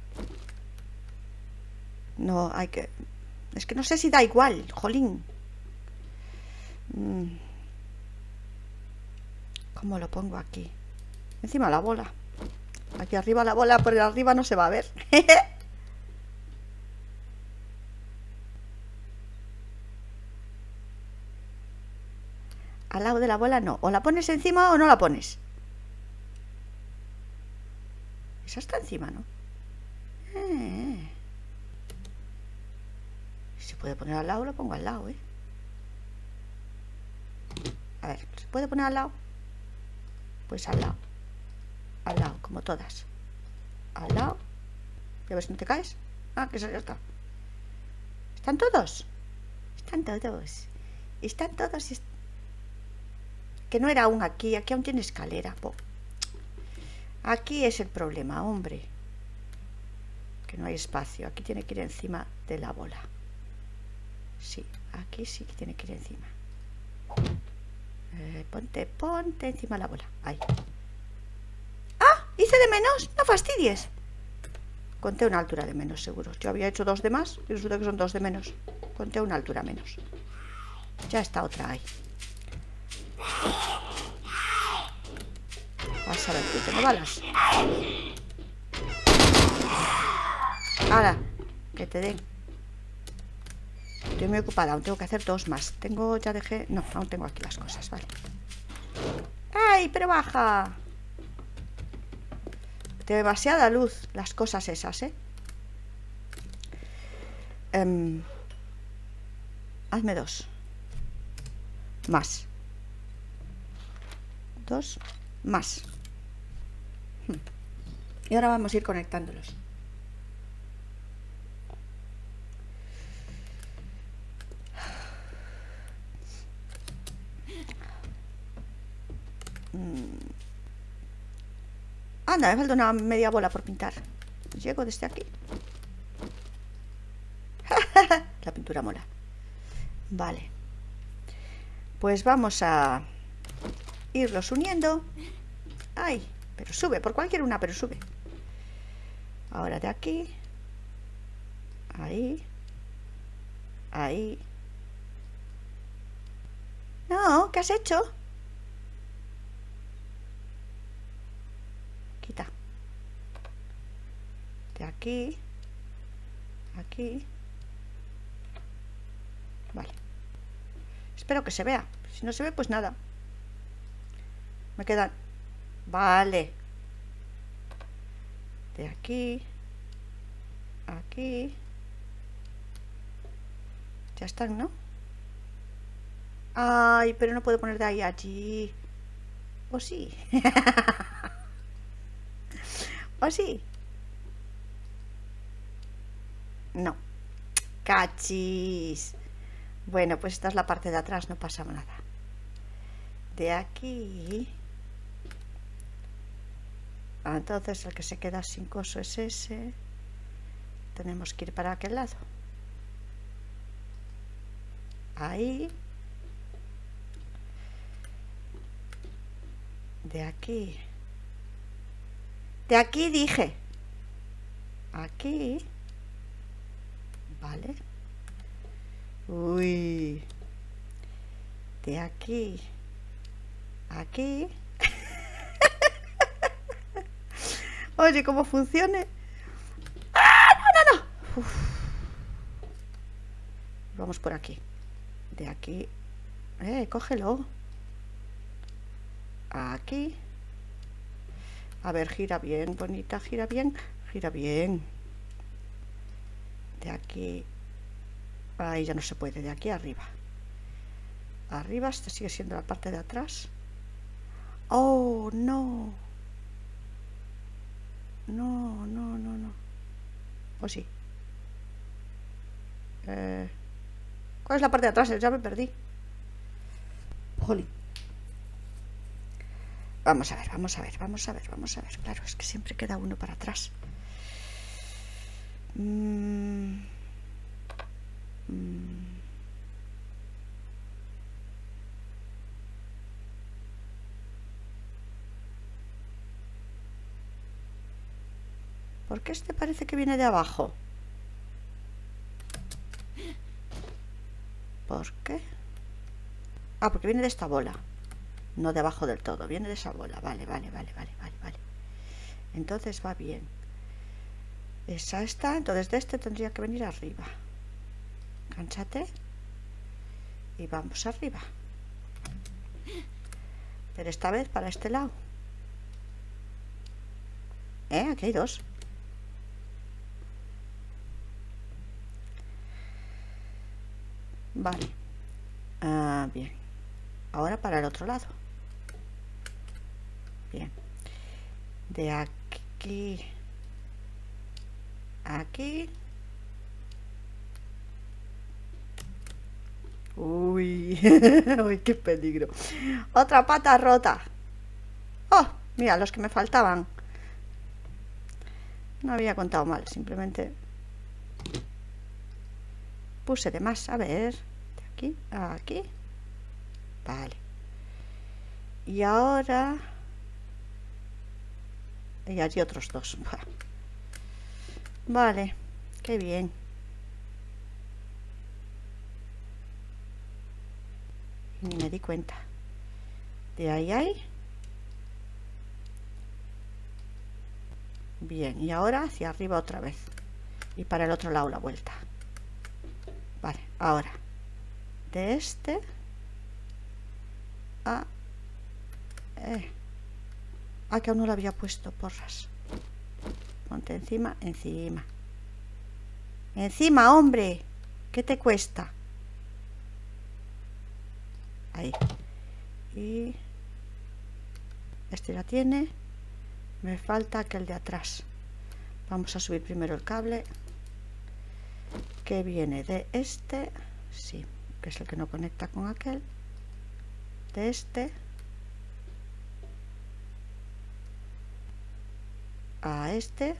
No, hay que... Es que no sé si da igual, jolín. Mm. ¿Cómo lo pongo aquí? Encima la bola. Aquí arriba la bola, por arriba no se va a ver. Al lado de la bola no. O la pones encima o no la pones. Esa está encima, ¿no? Eh. Si se puede poner al lado, lo pongo al lado, ¿eh? A ver, ¿se puede poner al lado? Pues al lado. Al lado, como todas. Al lado. Ya ves, no te caes. Ah, que eso ya está. ¿Están todos? Están todos. Están todos. Est que no era aún aquí. Aquí aún tiene escalera. Po. Aquí es el problema, hombre. Que no hay espacio. Aquí tiene que ir encima de la bola. Sí, Aquí sí que tiene que ir encima. Eh, ponte, ponte encima la bola. Ahí. ¡Ah! Hice de menos. No fastidies. Conté una altura de menos, seguro. Yo había hecho dos de más y resulta que son dos de menos. Conté una altura menos. Ya está otra ahí. Vas a ver, que tengo balas. Ahora, que te den. Estoy muy ocupada, aún tengo que hacer dos más. Tengo, ya dejé... No, aún tengo aquí las cosas, vale. ¡Ay, pero baja! Demasiada luz, las cosas esas, ¿eh? Um, hazme dos. Más. Dos. Más. Hmm. Y ahora vamos a ir conectándolos. Anda, me falta una media bola por pintar. Llego desde aquí. La pintura mola. Vale. Pues vamos a irlos uniendo. Ay, pero sube, por cualquier una, pero sube. Ahora de aquí. Ahí. Ahí. No, ¿qué has hecho? Quita. De aquí. Aquí. Vale. Espero que se vea. Si no se ve, pues nada. Me quedan... Vale. De aquí. Aquí. Ya están, ¿no? Ay, pero no puedo poner de ahí a allí. ¿O sí? ¿O sí? No. Cachis. Bueno, pues esta es la parte de atrás, no pasa nada. De aquí. Entonces el que se queda sin coso es ese. Tenemos que ir para aquel lado. Ahí. De aquí. De aquí dije. Aquí. Vale. Uy. De aquí. Aquí. Oye, ¿cómo funcione? ¡Ah! No, no, no. Uf. Vamos por aquí. De aquí. Eh, cógelo. Aquí. A ver, gira bien, bonita, gira bien, gira bien. De aquí. Ahí ya no se puede, de aquí arriba. Arriba, esta sigue siendo la parte de atrás. Oh, no. No, no, no, no. ¿O sí? Eh, ¿Cuál es la parte de atrás? Ya me perdí. Jolín. Vamos a ver, vamos a ver, vamos a ver, vamos a ver. Claro, es que siempre queda uno para atrás. Mm. Mm. ¿Por qué este parece que viene de abajo? ¿Por qué? Ah, porque viene de esta bola. No de abajo del todo, viene de esa bola. Vale, vale, vale, vale, vale, vale. Entonces va bien. Esa está, entonces de este tendría que venir arriba. Cánchate. Y vamos arriba. Pero esta vez para este lado. ¿Eh? Aquí hay dos. Vale. Ah, bien. Ahora para el otro lado. Bien. De aquí. Aquí. Uy. Uy, qué peligro. Otra pata rota. Oh, mira, los que me faltaban. No había contado mal, simplemente puse de más. A ver, de aquí, aquí. Vale. Y ahora... Y allí otros dos. Vale, qué bien. Ni me di cuenta. De ahí ahí. Bien, y ahora hacia arriba otra vez. Y para el otro lado la vuelta. Vale, ahora. De este a... Eh. Ah, que aún no lo había puesto, porras. Ponte encima, encima. Encima, hombre. ¿Qué te cuesta? Ahí. Y... este ya tiene. Me falta aquel de atrás. Vamos a subir primero el cable. Que viene de este. Sí, que es el que no conecta con aquel. De este. A este.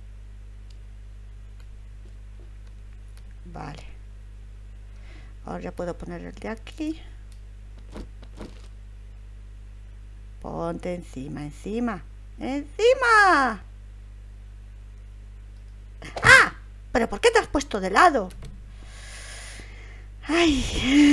Vale. Ahora ya puedo poner el de aquí. Ponte encima, encima. ¡Encima! ¡Ah! ¿Pero por qué te has puesto de lado? ¡Ay!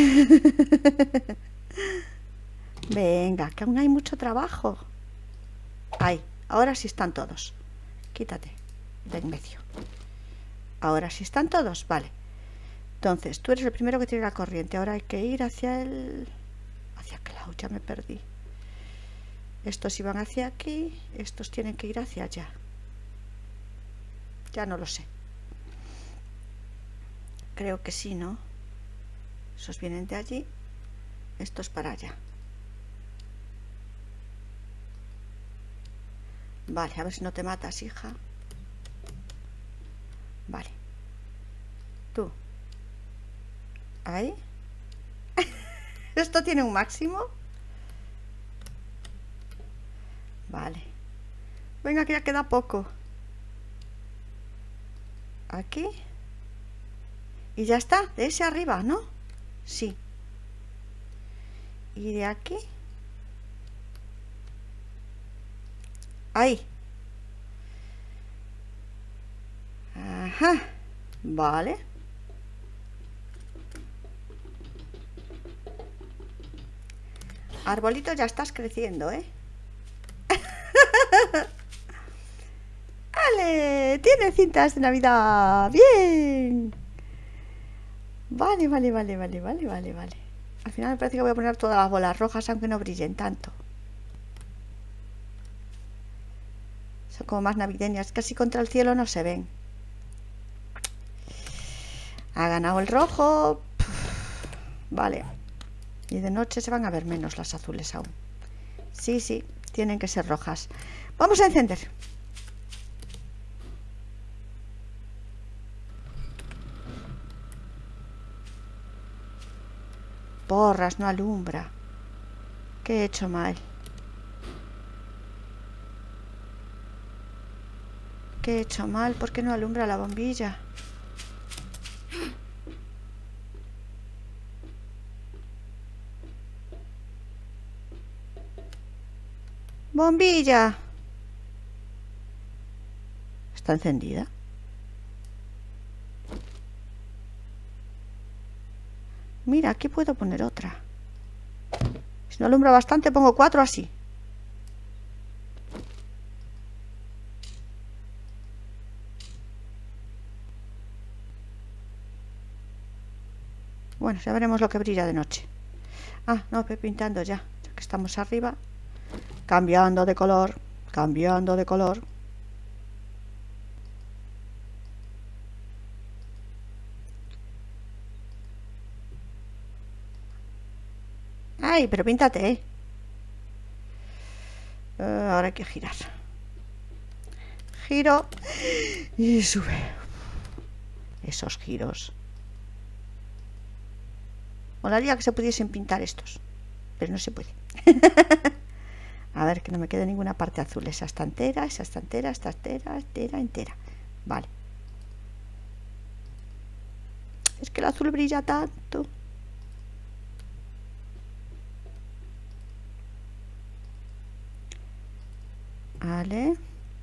Venga, que aún hay mucho trabajo. Ahí, ahora sí están todos. Quítate de en medio. Ahora sí están todos, vale. Entonces, tú eres el primero que tiene la corriente. Ahora hay que ir hacia el... ¿Hacia qué lado? Ya me perdí. Estos iban hacia aquí. Estos tienen que ir hacia allá. Ya no lo sé. Creo que sí, ¿no? Esos vienen de allí. Estos para allá. Vale, a ver si no te matas, hija. Vale. Tú. Ahí. Esto tiene un máximo. Vale. Venga, que ya queda poco. Aquí. Y ya está. De ese arriba, ¿no? Sí. Y de aquí. Ahí. Ajá. Vale. Arbolito, ya estás creciendo, ¿eh? ¡Vale! Tiene cintas de Navidad. ¡Bien! Vale, vale, vale, vale, vale, vale, vale. Al final me parece que voy a poner todas las bolas rojas, aunque no brillen tanto. Son como más navideñas. Casi contra el cielo no se ven. Ha ganado el rojo. Vale. Y de noche se van a ver menos las azules aún. Sí, sí, tienen que ser rojas. Vamos a encender. Porras, no alumbra. ¿Qué he hecho mal? ¿Qué he hecho mal? ¿Por qué no alumbra la bombilla? ¡Bombilla! ¿Está encendida? Mira, aquí puedo poner otra. Si no alumbra bastante, pongo cuatro así. Bueno, ya veremos lo que brilla de noche. Ah, no, voy pintando ya, ya que estamos arriba. Cambiando de color, cambiando de color. Ay, pero píntate, ¿eh? Uh, ahora hay que girar. Giro y sube. Esos giros. Molaría que se pudiesen pintar estos, pero no se puede. A ver, que no me quede ninguna parte azul. Esa está entera, esa está entera, esta entera, entera, entera. Vale. Es que el azul brilla tanto. Vale.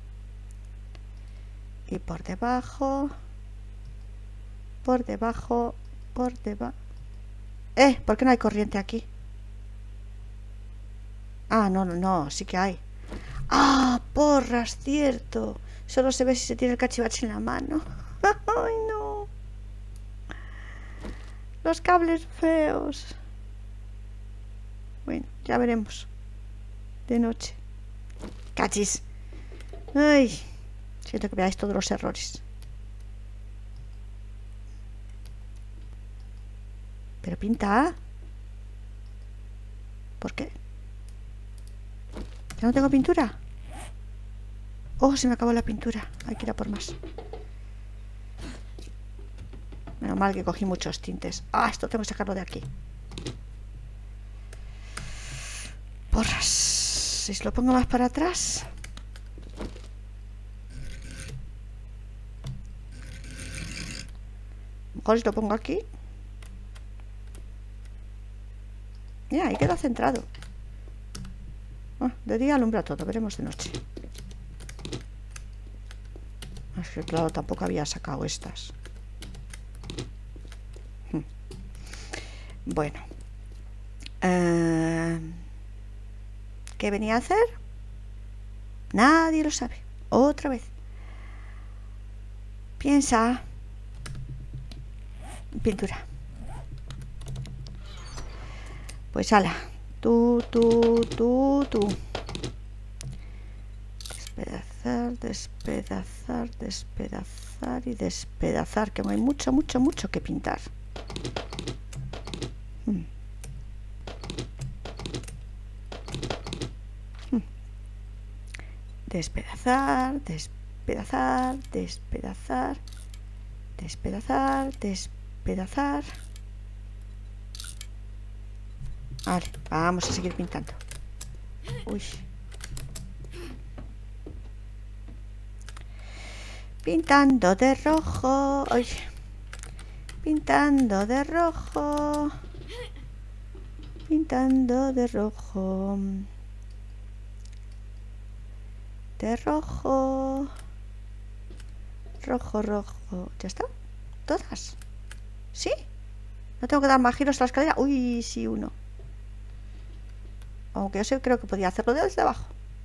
Y por debajo. Por debajo. Por debajo. Eh, ¿por qué no hay corriente aquí? Ah, no, no, no, sí que hay. Ah, porras, cierto. Solo se ve si se tiene el cachivache en la mano. Ay, no. Los cables feos. Bueno, ya veremos. De noche. Cachis. Ay, siento que veáis todos los errores. Pero pinta. ¿Por qué? ¿Ya no tengo pintura? Oh, se me acabó la pintura. Hay que ir a por más. Menos mal que cogí muchos tintes. Ah, esto tengo que sacarlo de aquí. Porras. Si se lo pongo más para atrás. Mejor si lo pongo aquí. Mira, ahí queda centrado. Ah, de día alumbra todo, veremos de noche. Es que claro, tampoco había sacado estas. Hmm. Bueno. Eh, ¿Qué venía a hacer? Nadie lo sabe. Otra vez. Piensa. Pintura. Pues ala. Tú, tú, tú, tú. Despedazar, despedazar, despedazar y despedazar. Que hay mucho, mucho, mucho que pintar. Hmm. Hmm. Despedazar, despedazar, despedazar, despedazar, despedazar. Vale, vamos a seguir pintando. Uy. Pintando de rojo. Uy. Pintando de rojo. Pintando de rojo. De rojo. Rojo, rojo. ¿Ya está? ¿Todas? ¿Sí? ¿No tengo que dar más giros a la escalera? Uy, sí, uno. Aunque yo sé, creo que podía hacerlo desde abajo.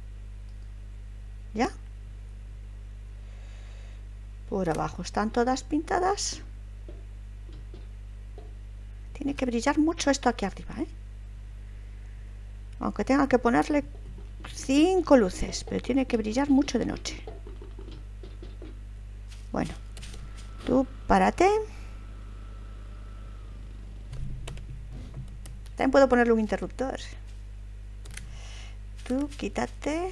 ¿Ya? Por abajo están todas pintadas. Tiene que brillar mucho esto aquí arriba, ¿eh? Aunque tenga que ponerle cinco luces, pero tiene que brillar mucho de noche. Bueno, tú párate. También puedo ponerle un interruptor. Tú quítate.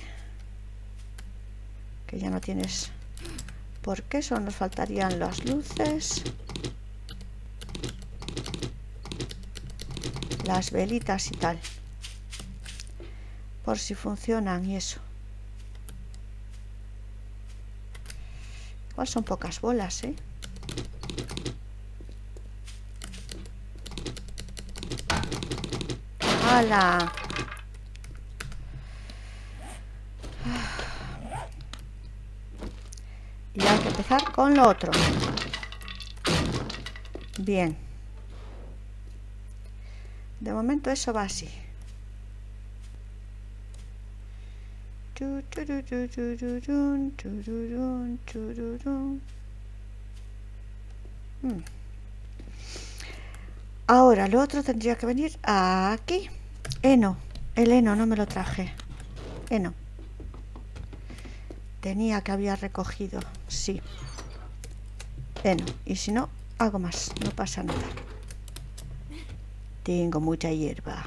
Que ya no tienes por qué, solo nos faltarían las luces. Las velitas y tal. Por si funcionan y eso. Igual son pocas bolas, ¿eh? ¡Hala! Y hay que empezar con lo otro. Bien. De momento eso va así. Hmm. Ahora lo otro tendría que venir aquí. Heno. El heno no me lo traje. Heno. Tenía que había recogido. Sí. Heno. Y si no, hago más. No pasa nada. Tengo mucha hierba.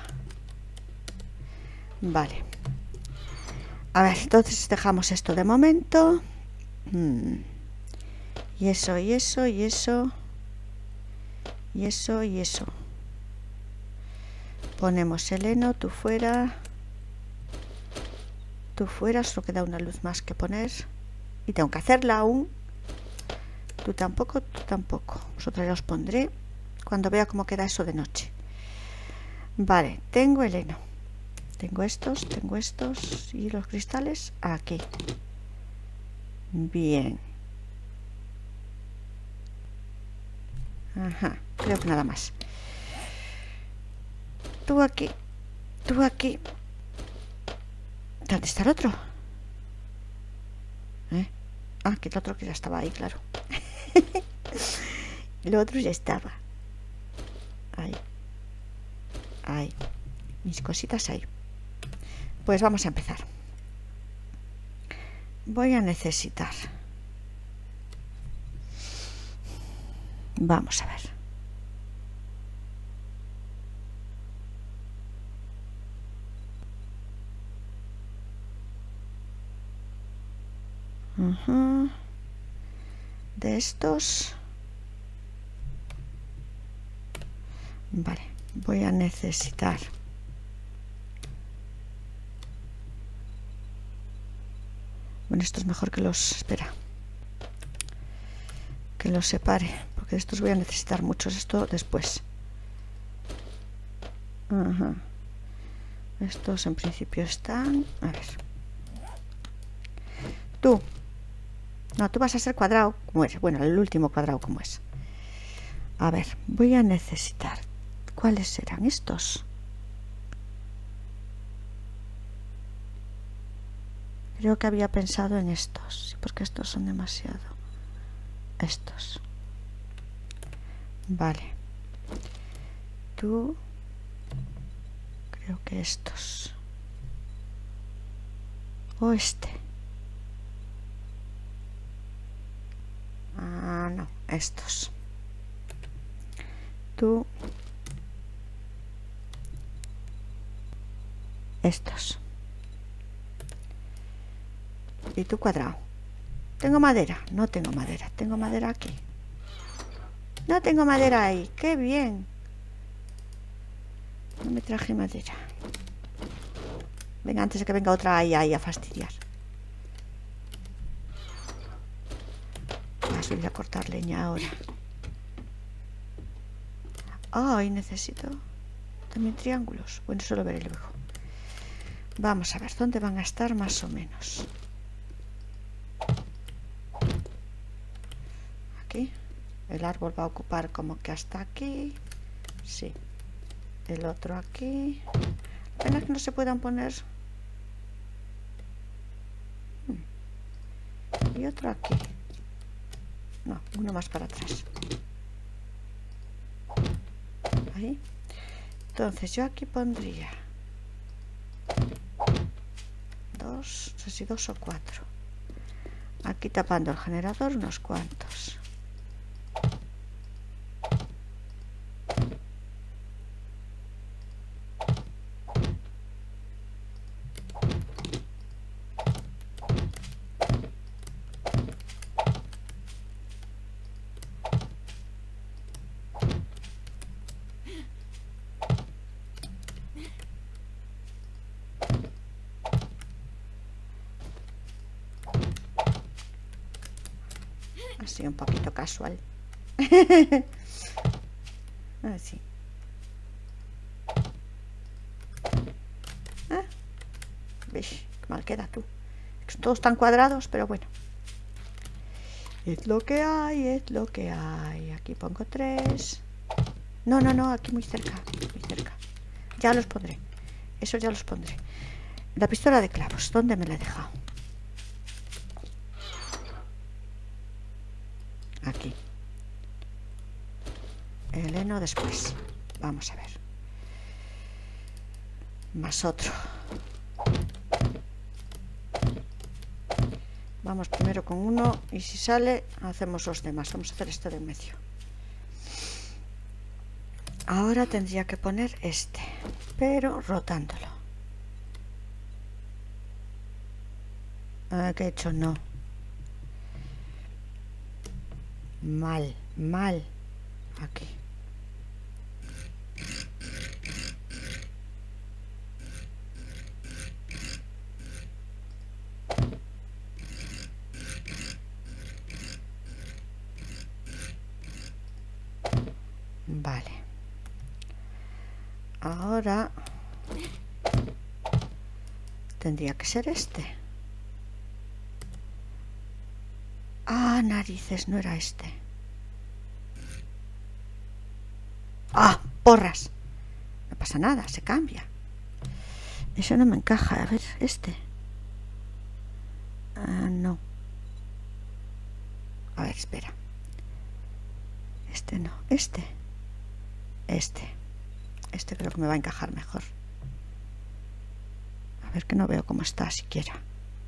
Vale. A ver, entonces dejamos esto de momento. Hmm. Y eso, y eso, y eso. Y eso, y eso. Ponemos el heno, tú fuera. Tú fuera, solo queda una luz más que poner. Y tengo que hacerla aún. Tú tampoco, tú tampoco. Vosotros ya os pondré cuando vea cómo queda eso de noche. Vale, tengo el heno. Tengo estos, tengo estos y los cristales aquí. Bien. Ajá, creo que nada más. Tú aquí, tú aquí. ¿Dónde está el otro? ¿Eh? Ah, que el otro que ya estaba ahí, claro. El otro ya estaba. Ahí. Ahí. Mis cositas ahí. Pues vamos a empezar. Voy a necesitar. Vamos a ver. Uh-huh. De estos. Vale, voy a necesitar. Bueno, esto es mejor que los... Espera. Que los separe, porque de estos voy a necesitar muchos. Esto después. Uh-huh. Estos en principio están... A ver. Tú. No, tú vas a ser cuadrado como es. Bueno, el último cuadrado como es. A ver, voy a necesitar. ¿Cuáles serán estos? Creo que había pensado en estos, porque estos son demasiado. Estos. Vale. Tú. Creo que estos. O este. Ah, no, estos. Tú. Estos. Y tú cuadrado. ¿Tengo madera? No tengo madera. Tengo madera aquí. No tengo madera ahí. ¡Qué bien! No me traje madera. Venga, antes de que venga otra ahí, ahí a fastidiar. Voy a subir a cortar leña ahora. Ay, necesito también triángulos. Bueno, eso lo veré luego. Vamos a ver dónde van a estar más o menos. Aquí. El árbol va a ocupar como que hasta aquí. Sí. El otro aquí. Pena que no se puedan poner. Y otro aquí. No, uno más para atrás. Ahí. Entonces yo aquí pondría dos, no sé si dos o cuatro. Aquí tapando el generador unos cuantos. Así un poquito casual. Así. ¿Ah? ¿Ves? Qué mal queda tú. Todos están cuadrados, pero bueno. Es lo que hay, es lo que hay. Aquí pongo tres. No, no, no, aquí muy cerca. Muy cerca. Ya los pondré. Eso ya los pondré. La pistola de clavos, ¿dónde me la he dejado? Aquí. El heno después. Vamos a ver. Más otro. Vamos primero con uno y si sale hacemos los demás. Vamos a hacer este de en medio. Ahora tendría que poner este, pero rotándolo. Ah, ¿qué he hecho? No. Mal, mal. Aquí. Vale. Ahora Tendría que ser este. Ah, narices, no era este. Ah, porras. No pasa nada, se cambia. Eso no me encaja. A ver, este. Ah, no. A ver, espera. Este no, este. Este. Este creo que me va a encajar mejor. A ver, que no veo cómo está siquiera.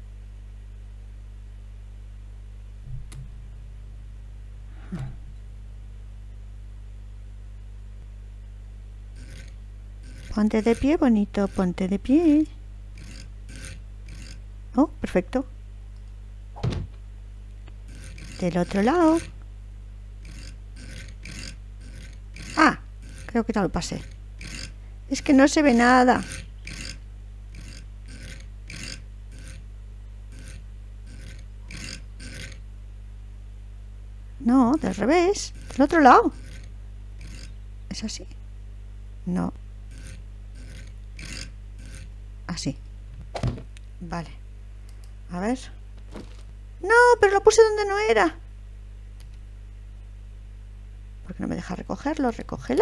Ponte de pie, bonito, ponte de pie. Oh, perfecto. Del otro lado. Ah, creo que ya lo pasé. Es que no se ve nada. No, del revés. Del otro lado. ¿Es así? No. Así. Vale. A ver. No, pero lo puse donde no era. ¿Por qué no me deja recogerlo? ¡Recógelo!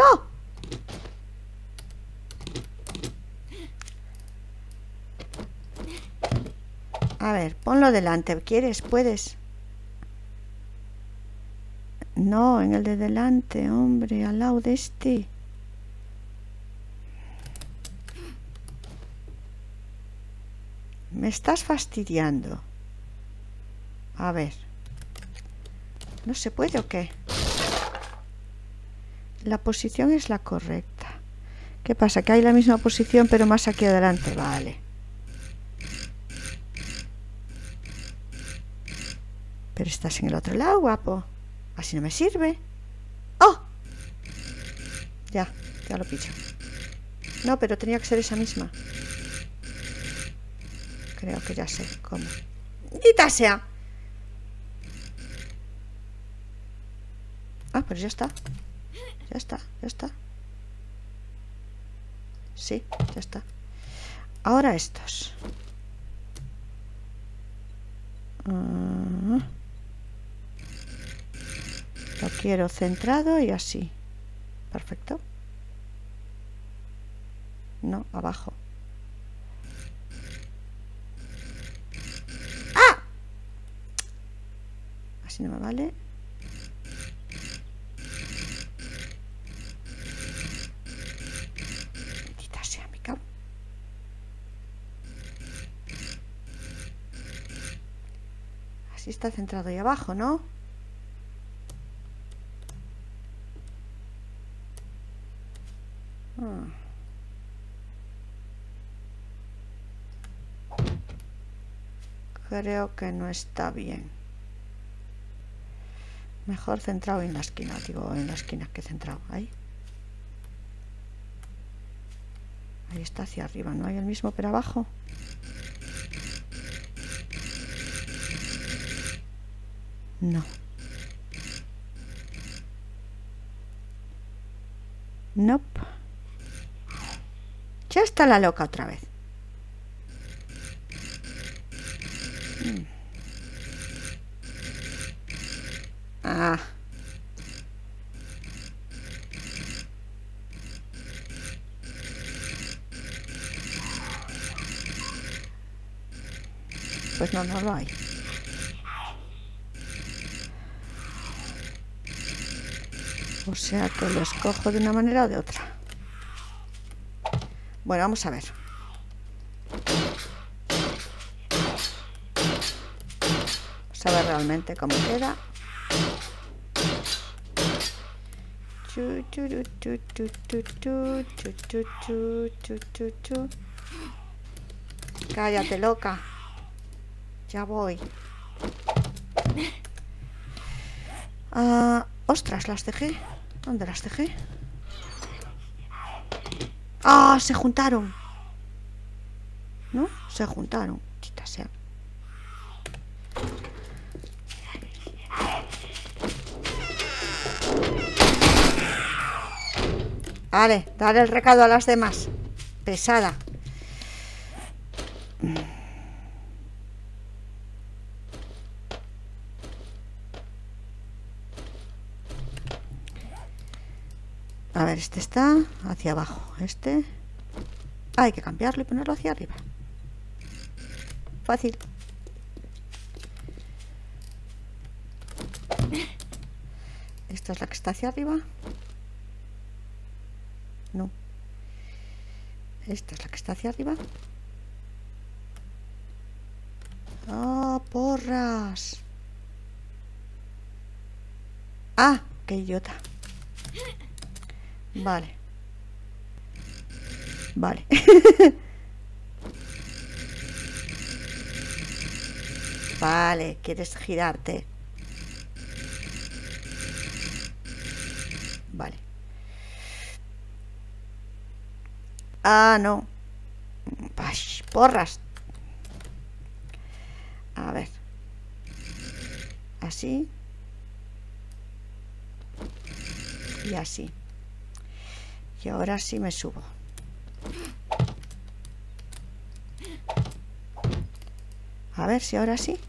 A ver, ponlo delante. ¿Quieres? ¿Puedes? No, en el de delante, hombre, al lado de este. Me estás fastidiando. A ver. ¿No se puede o qué? La posición es la correcta. ¿Qué pasa? Que hay la misma posición pero más aquí adelante. Vale. Pero estás en el otro lado, guapo. Así no me sirve. ¡Oh! Ya, ya lo pillo. No, pero tenía que ser esa misma. Creo que ya sé cómo. ¡Maldita sea! Ah, pero ya está. Ya está, ya está. Sí, ya está. Ahora estos. Uh, lo quiero centrado y así. Perfecto. No, abajo. ¡Ah! Así no me vale. Maldita sea, me cago. Así está centrado ahí abajo, ¿no? Hmm. Creo que no está bien. Mejor centrado en la esquina, digo, en la esquina que centrado. Ahí. Ahí está hacia arriba, ¿no hay el mismo pero abajo? No. Nope. Ya está la loca otra vez. Mm. Ah. Pues no, no lo hay. O sea que lo escojo de una manera o de otra. Bueno, vamos a ver. Vamos a ver realmente cómo queda. Cállate, loca. Ya voy. Ah, ostras, las dejé. ¿Dónde las dejé? ¡Ah! Se juntaron. ¿No? Se juntaron. Chita sea. Vale, dale el recado a las demás. Pesada. A ver, este está hacia abajo. Este hay que cambiarlo y ponerlo hacia arriba. Fácil. Esta es la que está hacia arriba. No. Esta es la que está hacia arriba. ¡Ah, porras! ¡Ah! ¡Qué idiota! Vale. Vale. Vale, quieres girarte. Vale. Ah, no. Ay, porras. A ver. Así. Y así. Y ahora sí me subo. A ver si ahora sí.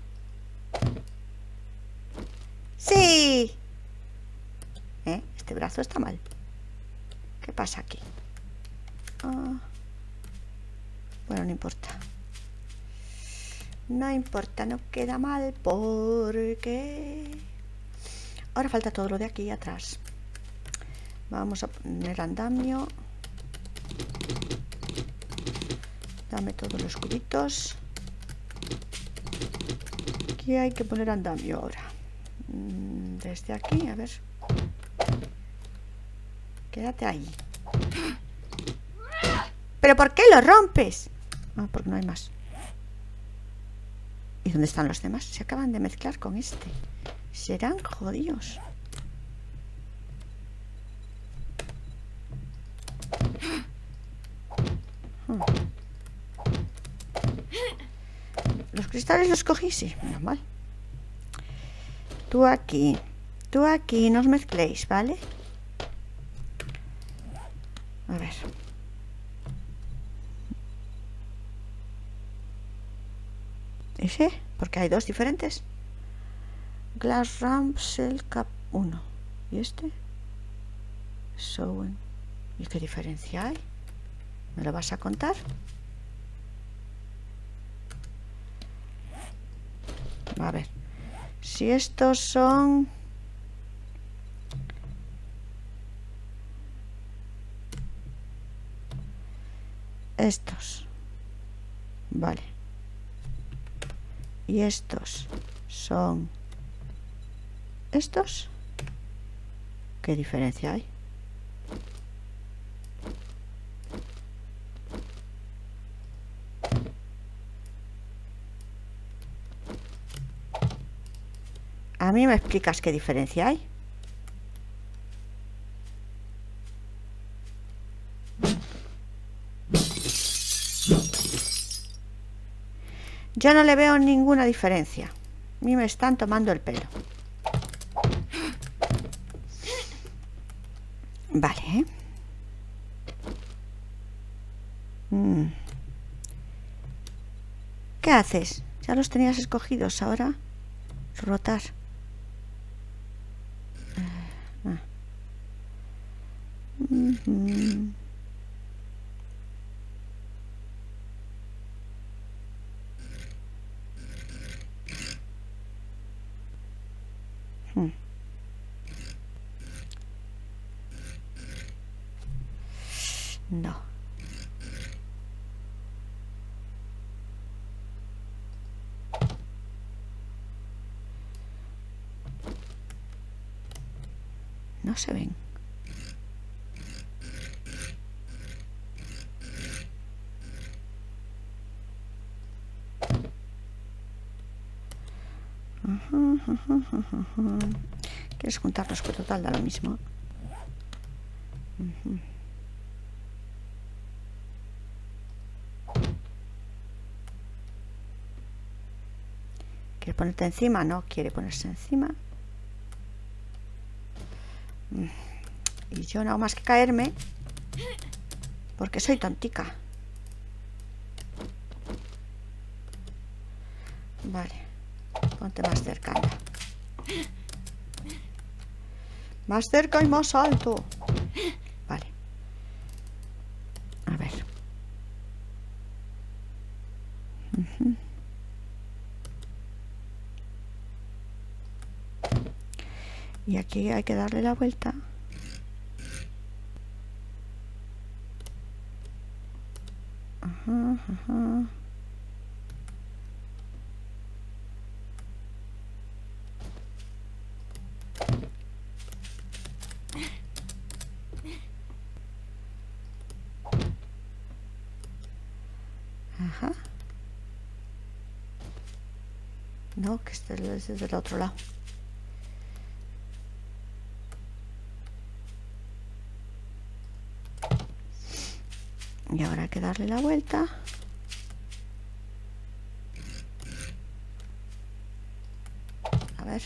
¡Sí! ¿Eh? Este brazo está mal. ¿Qué pasa aquí? Ah. Bueno, no importa. No importa, no queda mal porque... Ahora falta todo lo de aquí atrás. Vamos a poner andamio. Dame todos los cubitos. Aquí hay que poner andamio ahora. Desde aquí, a ver. Quédate ahí. ¿Pero por qué lo rompes? Ah, porque no hay más. ¿Y dónde están los demás? Se acaban de mezclar con este. Serán jodidos. Hmm. Los cristales los cogí, sí, menos mal. Tú aquí, tú aquí, no os mezcléis, ¿vale? A ver. ¿Ese? Porque hay dos diferentes. Glass Ramps, el Cap uno. ¿Y este? Sowen. ¿Y qué diferencia hay? ¿Me lo vas a contar? A ver. Si estos son... Estos. Vale. Y estos son... ¿Estos? ¿Qué diferencia hay? ¿A mí me explicas qué diferencia hay? Yo no le veo ninguna diferencia. A mí me están tomando el pelo. Vale, ¿eh? Mm. ¿Qué haces? Ya los tenías escogidos, ahora rotar. Ah. Mm-hmm. Hmm. No. No se ven. ¿Quieres juntarlos? Pues total da lo mismo. Uh-huh. ¿Quieres ponerte encima? No quiere ponerse encima. Y yo nada más que caerme porque soy tontica. Vale, ponte más cerca, anda. Más cerca y más alto. Uh-huh. Y aquí hay que darle la vuelta. Ajá, ajá. Ajá. No, que este es del otro lado. Y ahora hay que darle la vuelta. A ver.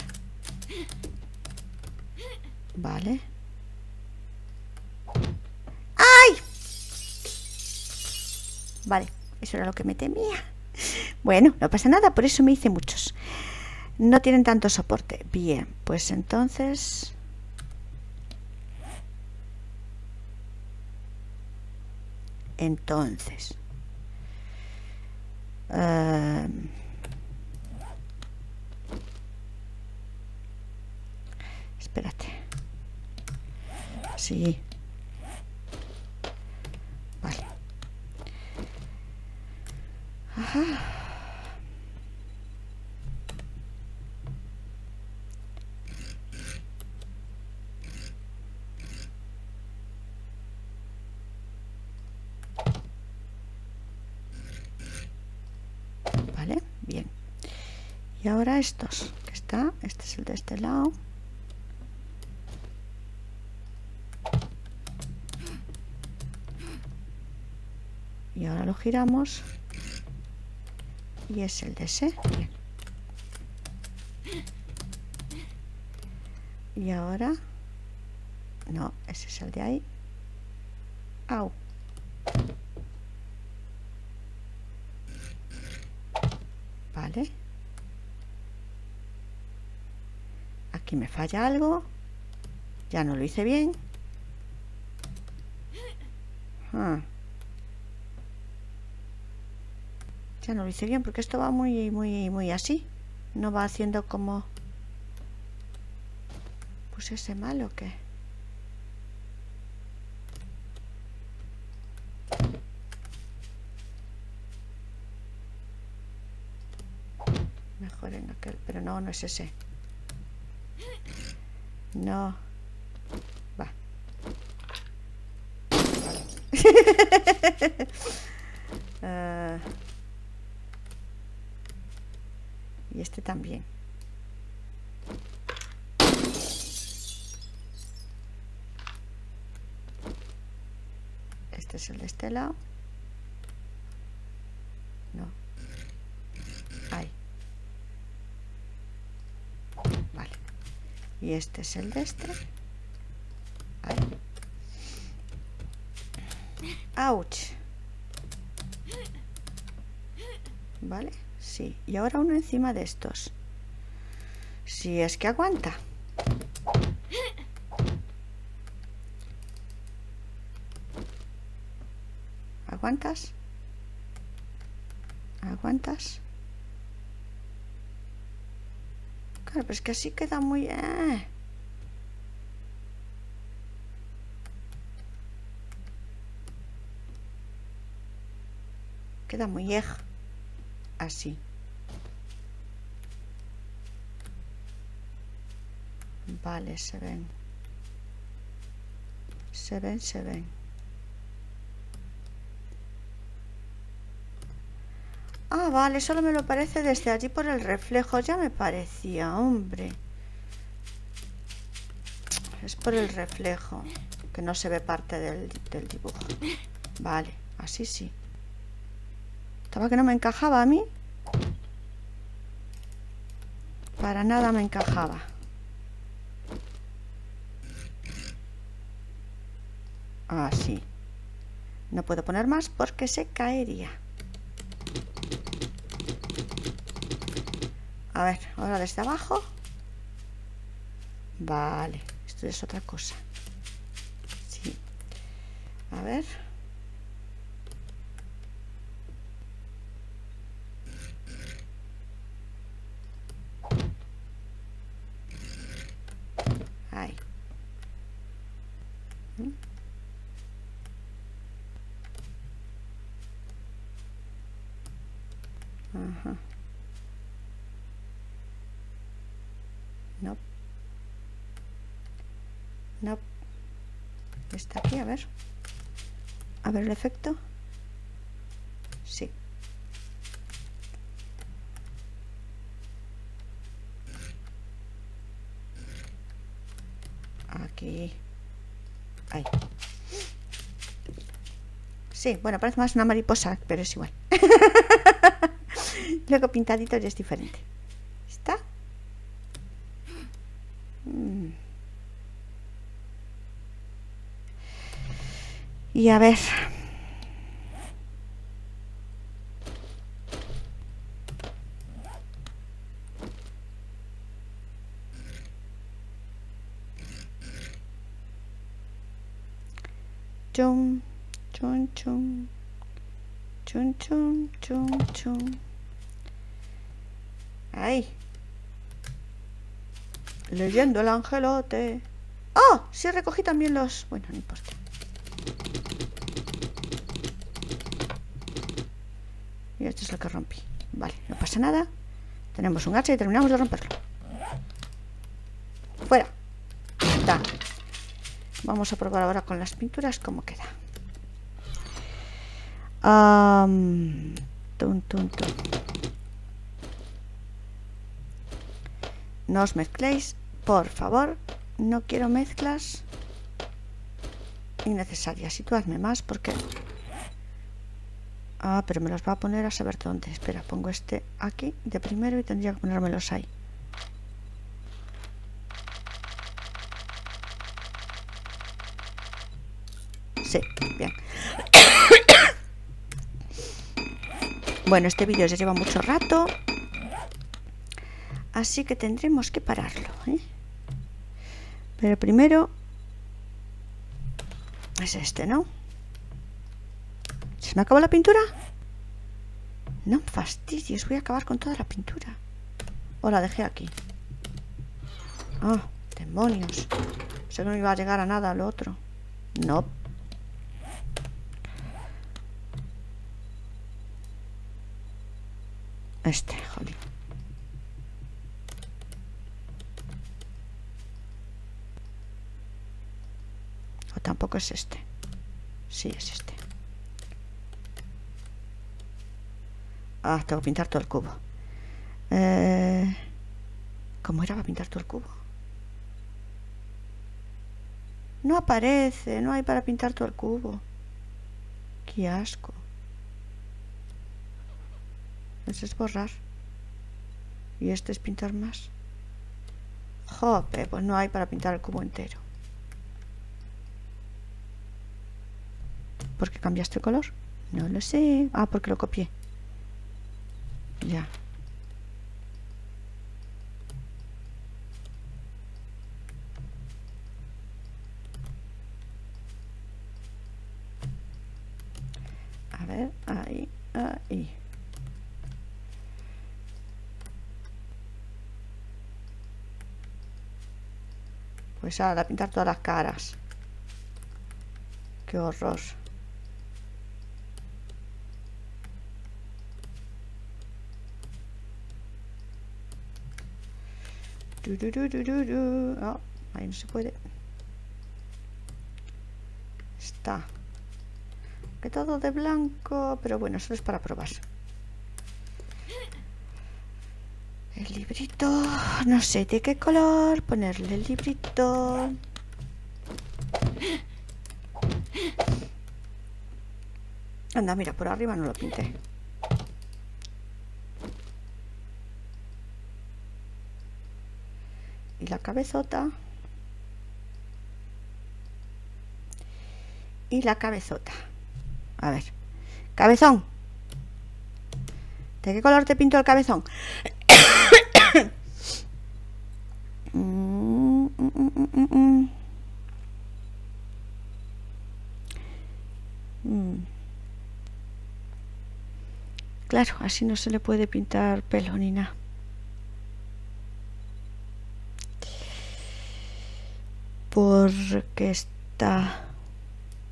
Vale. ¡Ay! Vale, eso era lo que me temía. Bueno, no pasa nada, por eso me hice muchos. No tienen tanto soporte. Bien, pues entonces... Entonces... Uh, espérate. Sí. Vale. Ajá. Vale, bien. Y ahora estos, que está, este es el de este lado. Y ahora lo giramos. Y es el de ese. Bien. Y ahora... No, ese es el de ahí. Au. Vale. Aquí me falla algo. Ya no lo hice bien. Ah. Ya no lo hice bien porque esto va muy, muy, muy así. No va haciendo como... Pues ese mal o qué. Mejor en aquel, pero no, no es ese. No. Va. Vale. uh, y este también. Este es el de este lado. No. Ahí. Vale. Y este es el de este. Ahí. ¡Auch! ¿Vale? Sí. Y ahora uno encima de estos. Si es que aguanta. ¿Aguantas? ¿Aguantas? Claro, pero es que así queda muy... Eh. Queda muy ej. Así. Vale, se ven. Se ven, se ven. Ah, vale, solo me lo parece desde allí por el reflejo. Ya me parecía, hombre. Es por el reflejo, que no se ve parte del, del dibujo. Vale, así sí. Estaba que no me encajaba a mí. Para nada me encajaba. Así. No puedo poner más porque se caería. A ver, ahora desde abajo. Vale, esto es otra cosa. Sí. A ver. Ajá. No. No. Está aquí, a ver. A ver el efecto. Sí. Aquí. Ahí. Sí, bueno, parece más una mariposa, pero es igual. Luego pintadito ya es diferente. ¿Está? Mm. Y a ver. Chum, chum, chum. Chum, chum, chum, chum. Ahí. Leyendo el angelote. ¡Oh! Sí, recogí también los... Bueno, no importa. Y esto es lo que rompí. Vale, no pasa nada. Tenemos un hacha y terminamos de romperlo. Fuera. Da. Vamos a probar ahora con las pinturas cómo queda. Um, tum, tum, tum. No os mezcléis, por favor. No quiero mezclas innecesarias. Situadme más porque... Ah, pero me los va a poner a saber dónde. Espera, pongo este aquí de primero y tendría que ponérmelos ahí. Sí, bien. Bueno, este vídeo ya lleva mucho rato, así que tendremos que pararlo, ¿eh? Pero primero es este, ¿no? ¿Se me acabó la pintura? No fastidies, voy a acabar con toda la pintura. O la dejé aquí. Ah, demonios. Sé que no iba a llegar a nada lo otro. No. Este, jolín. O tampoco es este. Sí, es este. Ah, tengo que pintar todo el cubo. Eh, ¿Cómo era para pintar todo el cubo? No aparece, no hay para pintar todo el cubo. Qué asco. Ese es borrar. Y este es pintar más. Jope, pues no hay para pintar el cubo entero. ¿Por qué cambiaste el color? No lo sé. Ah, porque lo copié. Ya. A ver, ahí, ahí. Pues ahora a pintar todas las caras. Qué horror. Du, du, du, du, du, du. Oh, ahí no se puede. Está. Que todo de blanco, pero bueno, eso es para probar. El librito, no sé de qué color ponerle el librito. Anda, mira, por arriba no lo pinté. Y la cabezota. Y la cabezota. A ver. Cabezón. ¿De qué color te pinto el cabezón? mm, mm, mm, mm, mm. Mm. Claro, así no se le puede pintar pelo ni nada. Porque está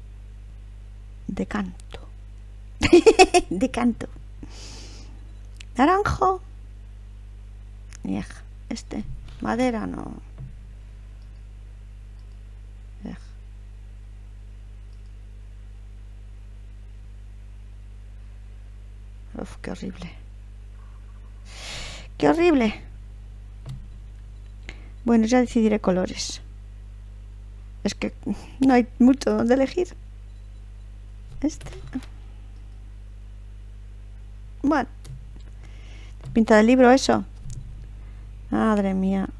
de canto. De canto. Naranjo. Ej, este. Madera no. Ej. Uf, qué horrible. Qué horrible. Bueno, ya decidiré colores. Es que no hay mucho donde elegir. Este. Bueno. Pinta del libro eso. Madre mía.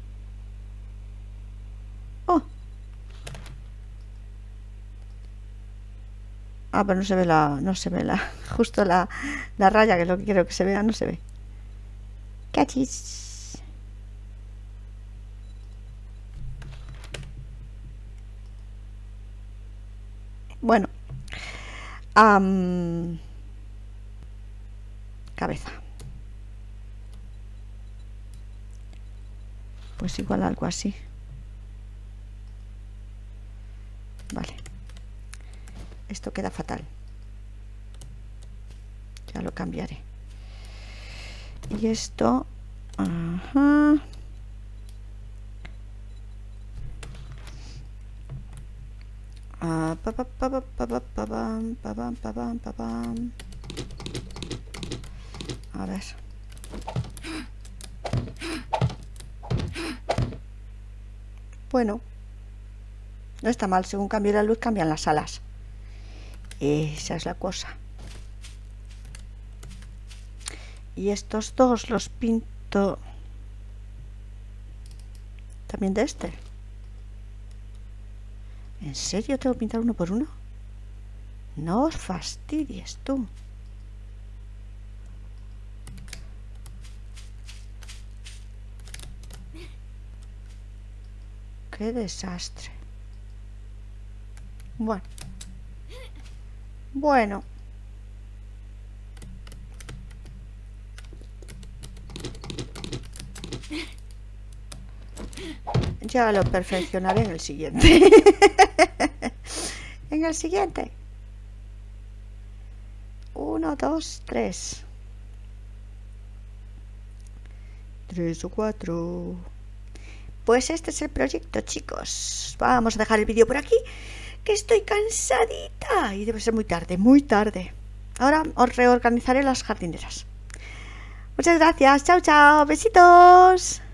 Oh. Ah, pero no se ve la... No se ve la... Justo la, la raya, que es lo que quiero que se vea, no se ve. Cachis. Bueno. Um, cabeza. Pues igual algo así. Vale. Esto queda fatal. Ya lo cambiaré. Y esto... Ajá. Ah, pa, pa, pa, pa, pa, pa, pa, pam, pa, pam, pa, pam, pa, pam. A ver. Bueno. No está mal. Según cambie la luz, cambian las alas. Esa es la cosa. Y estos dos los pinto también de este. ¿En serio tengo que pintar uno por uno? No os fastidies tú. Qué desastre. Bueno. Bueno. Ya lo perfeccionaré en el siguiente. En el siguiente. Uno, dos, tres. Tres o cuatro. Pues este es el proyecto, chicos. Vamos a dejar el vídeo por aquí, que estoy cansadita y debe ser muy tarde, muy tarde. Ahora os reorganizaré las jardineras. Muchas gracias. Chao, chao. Besitos.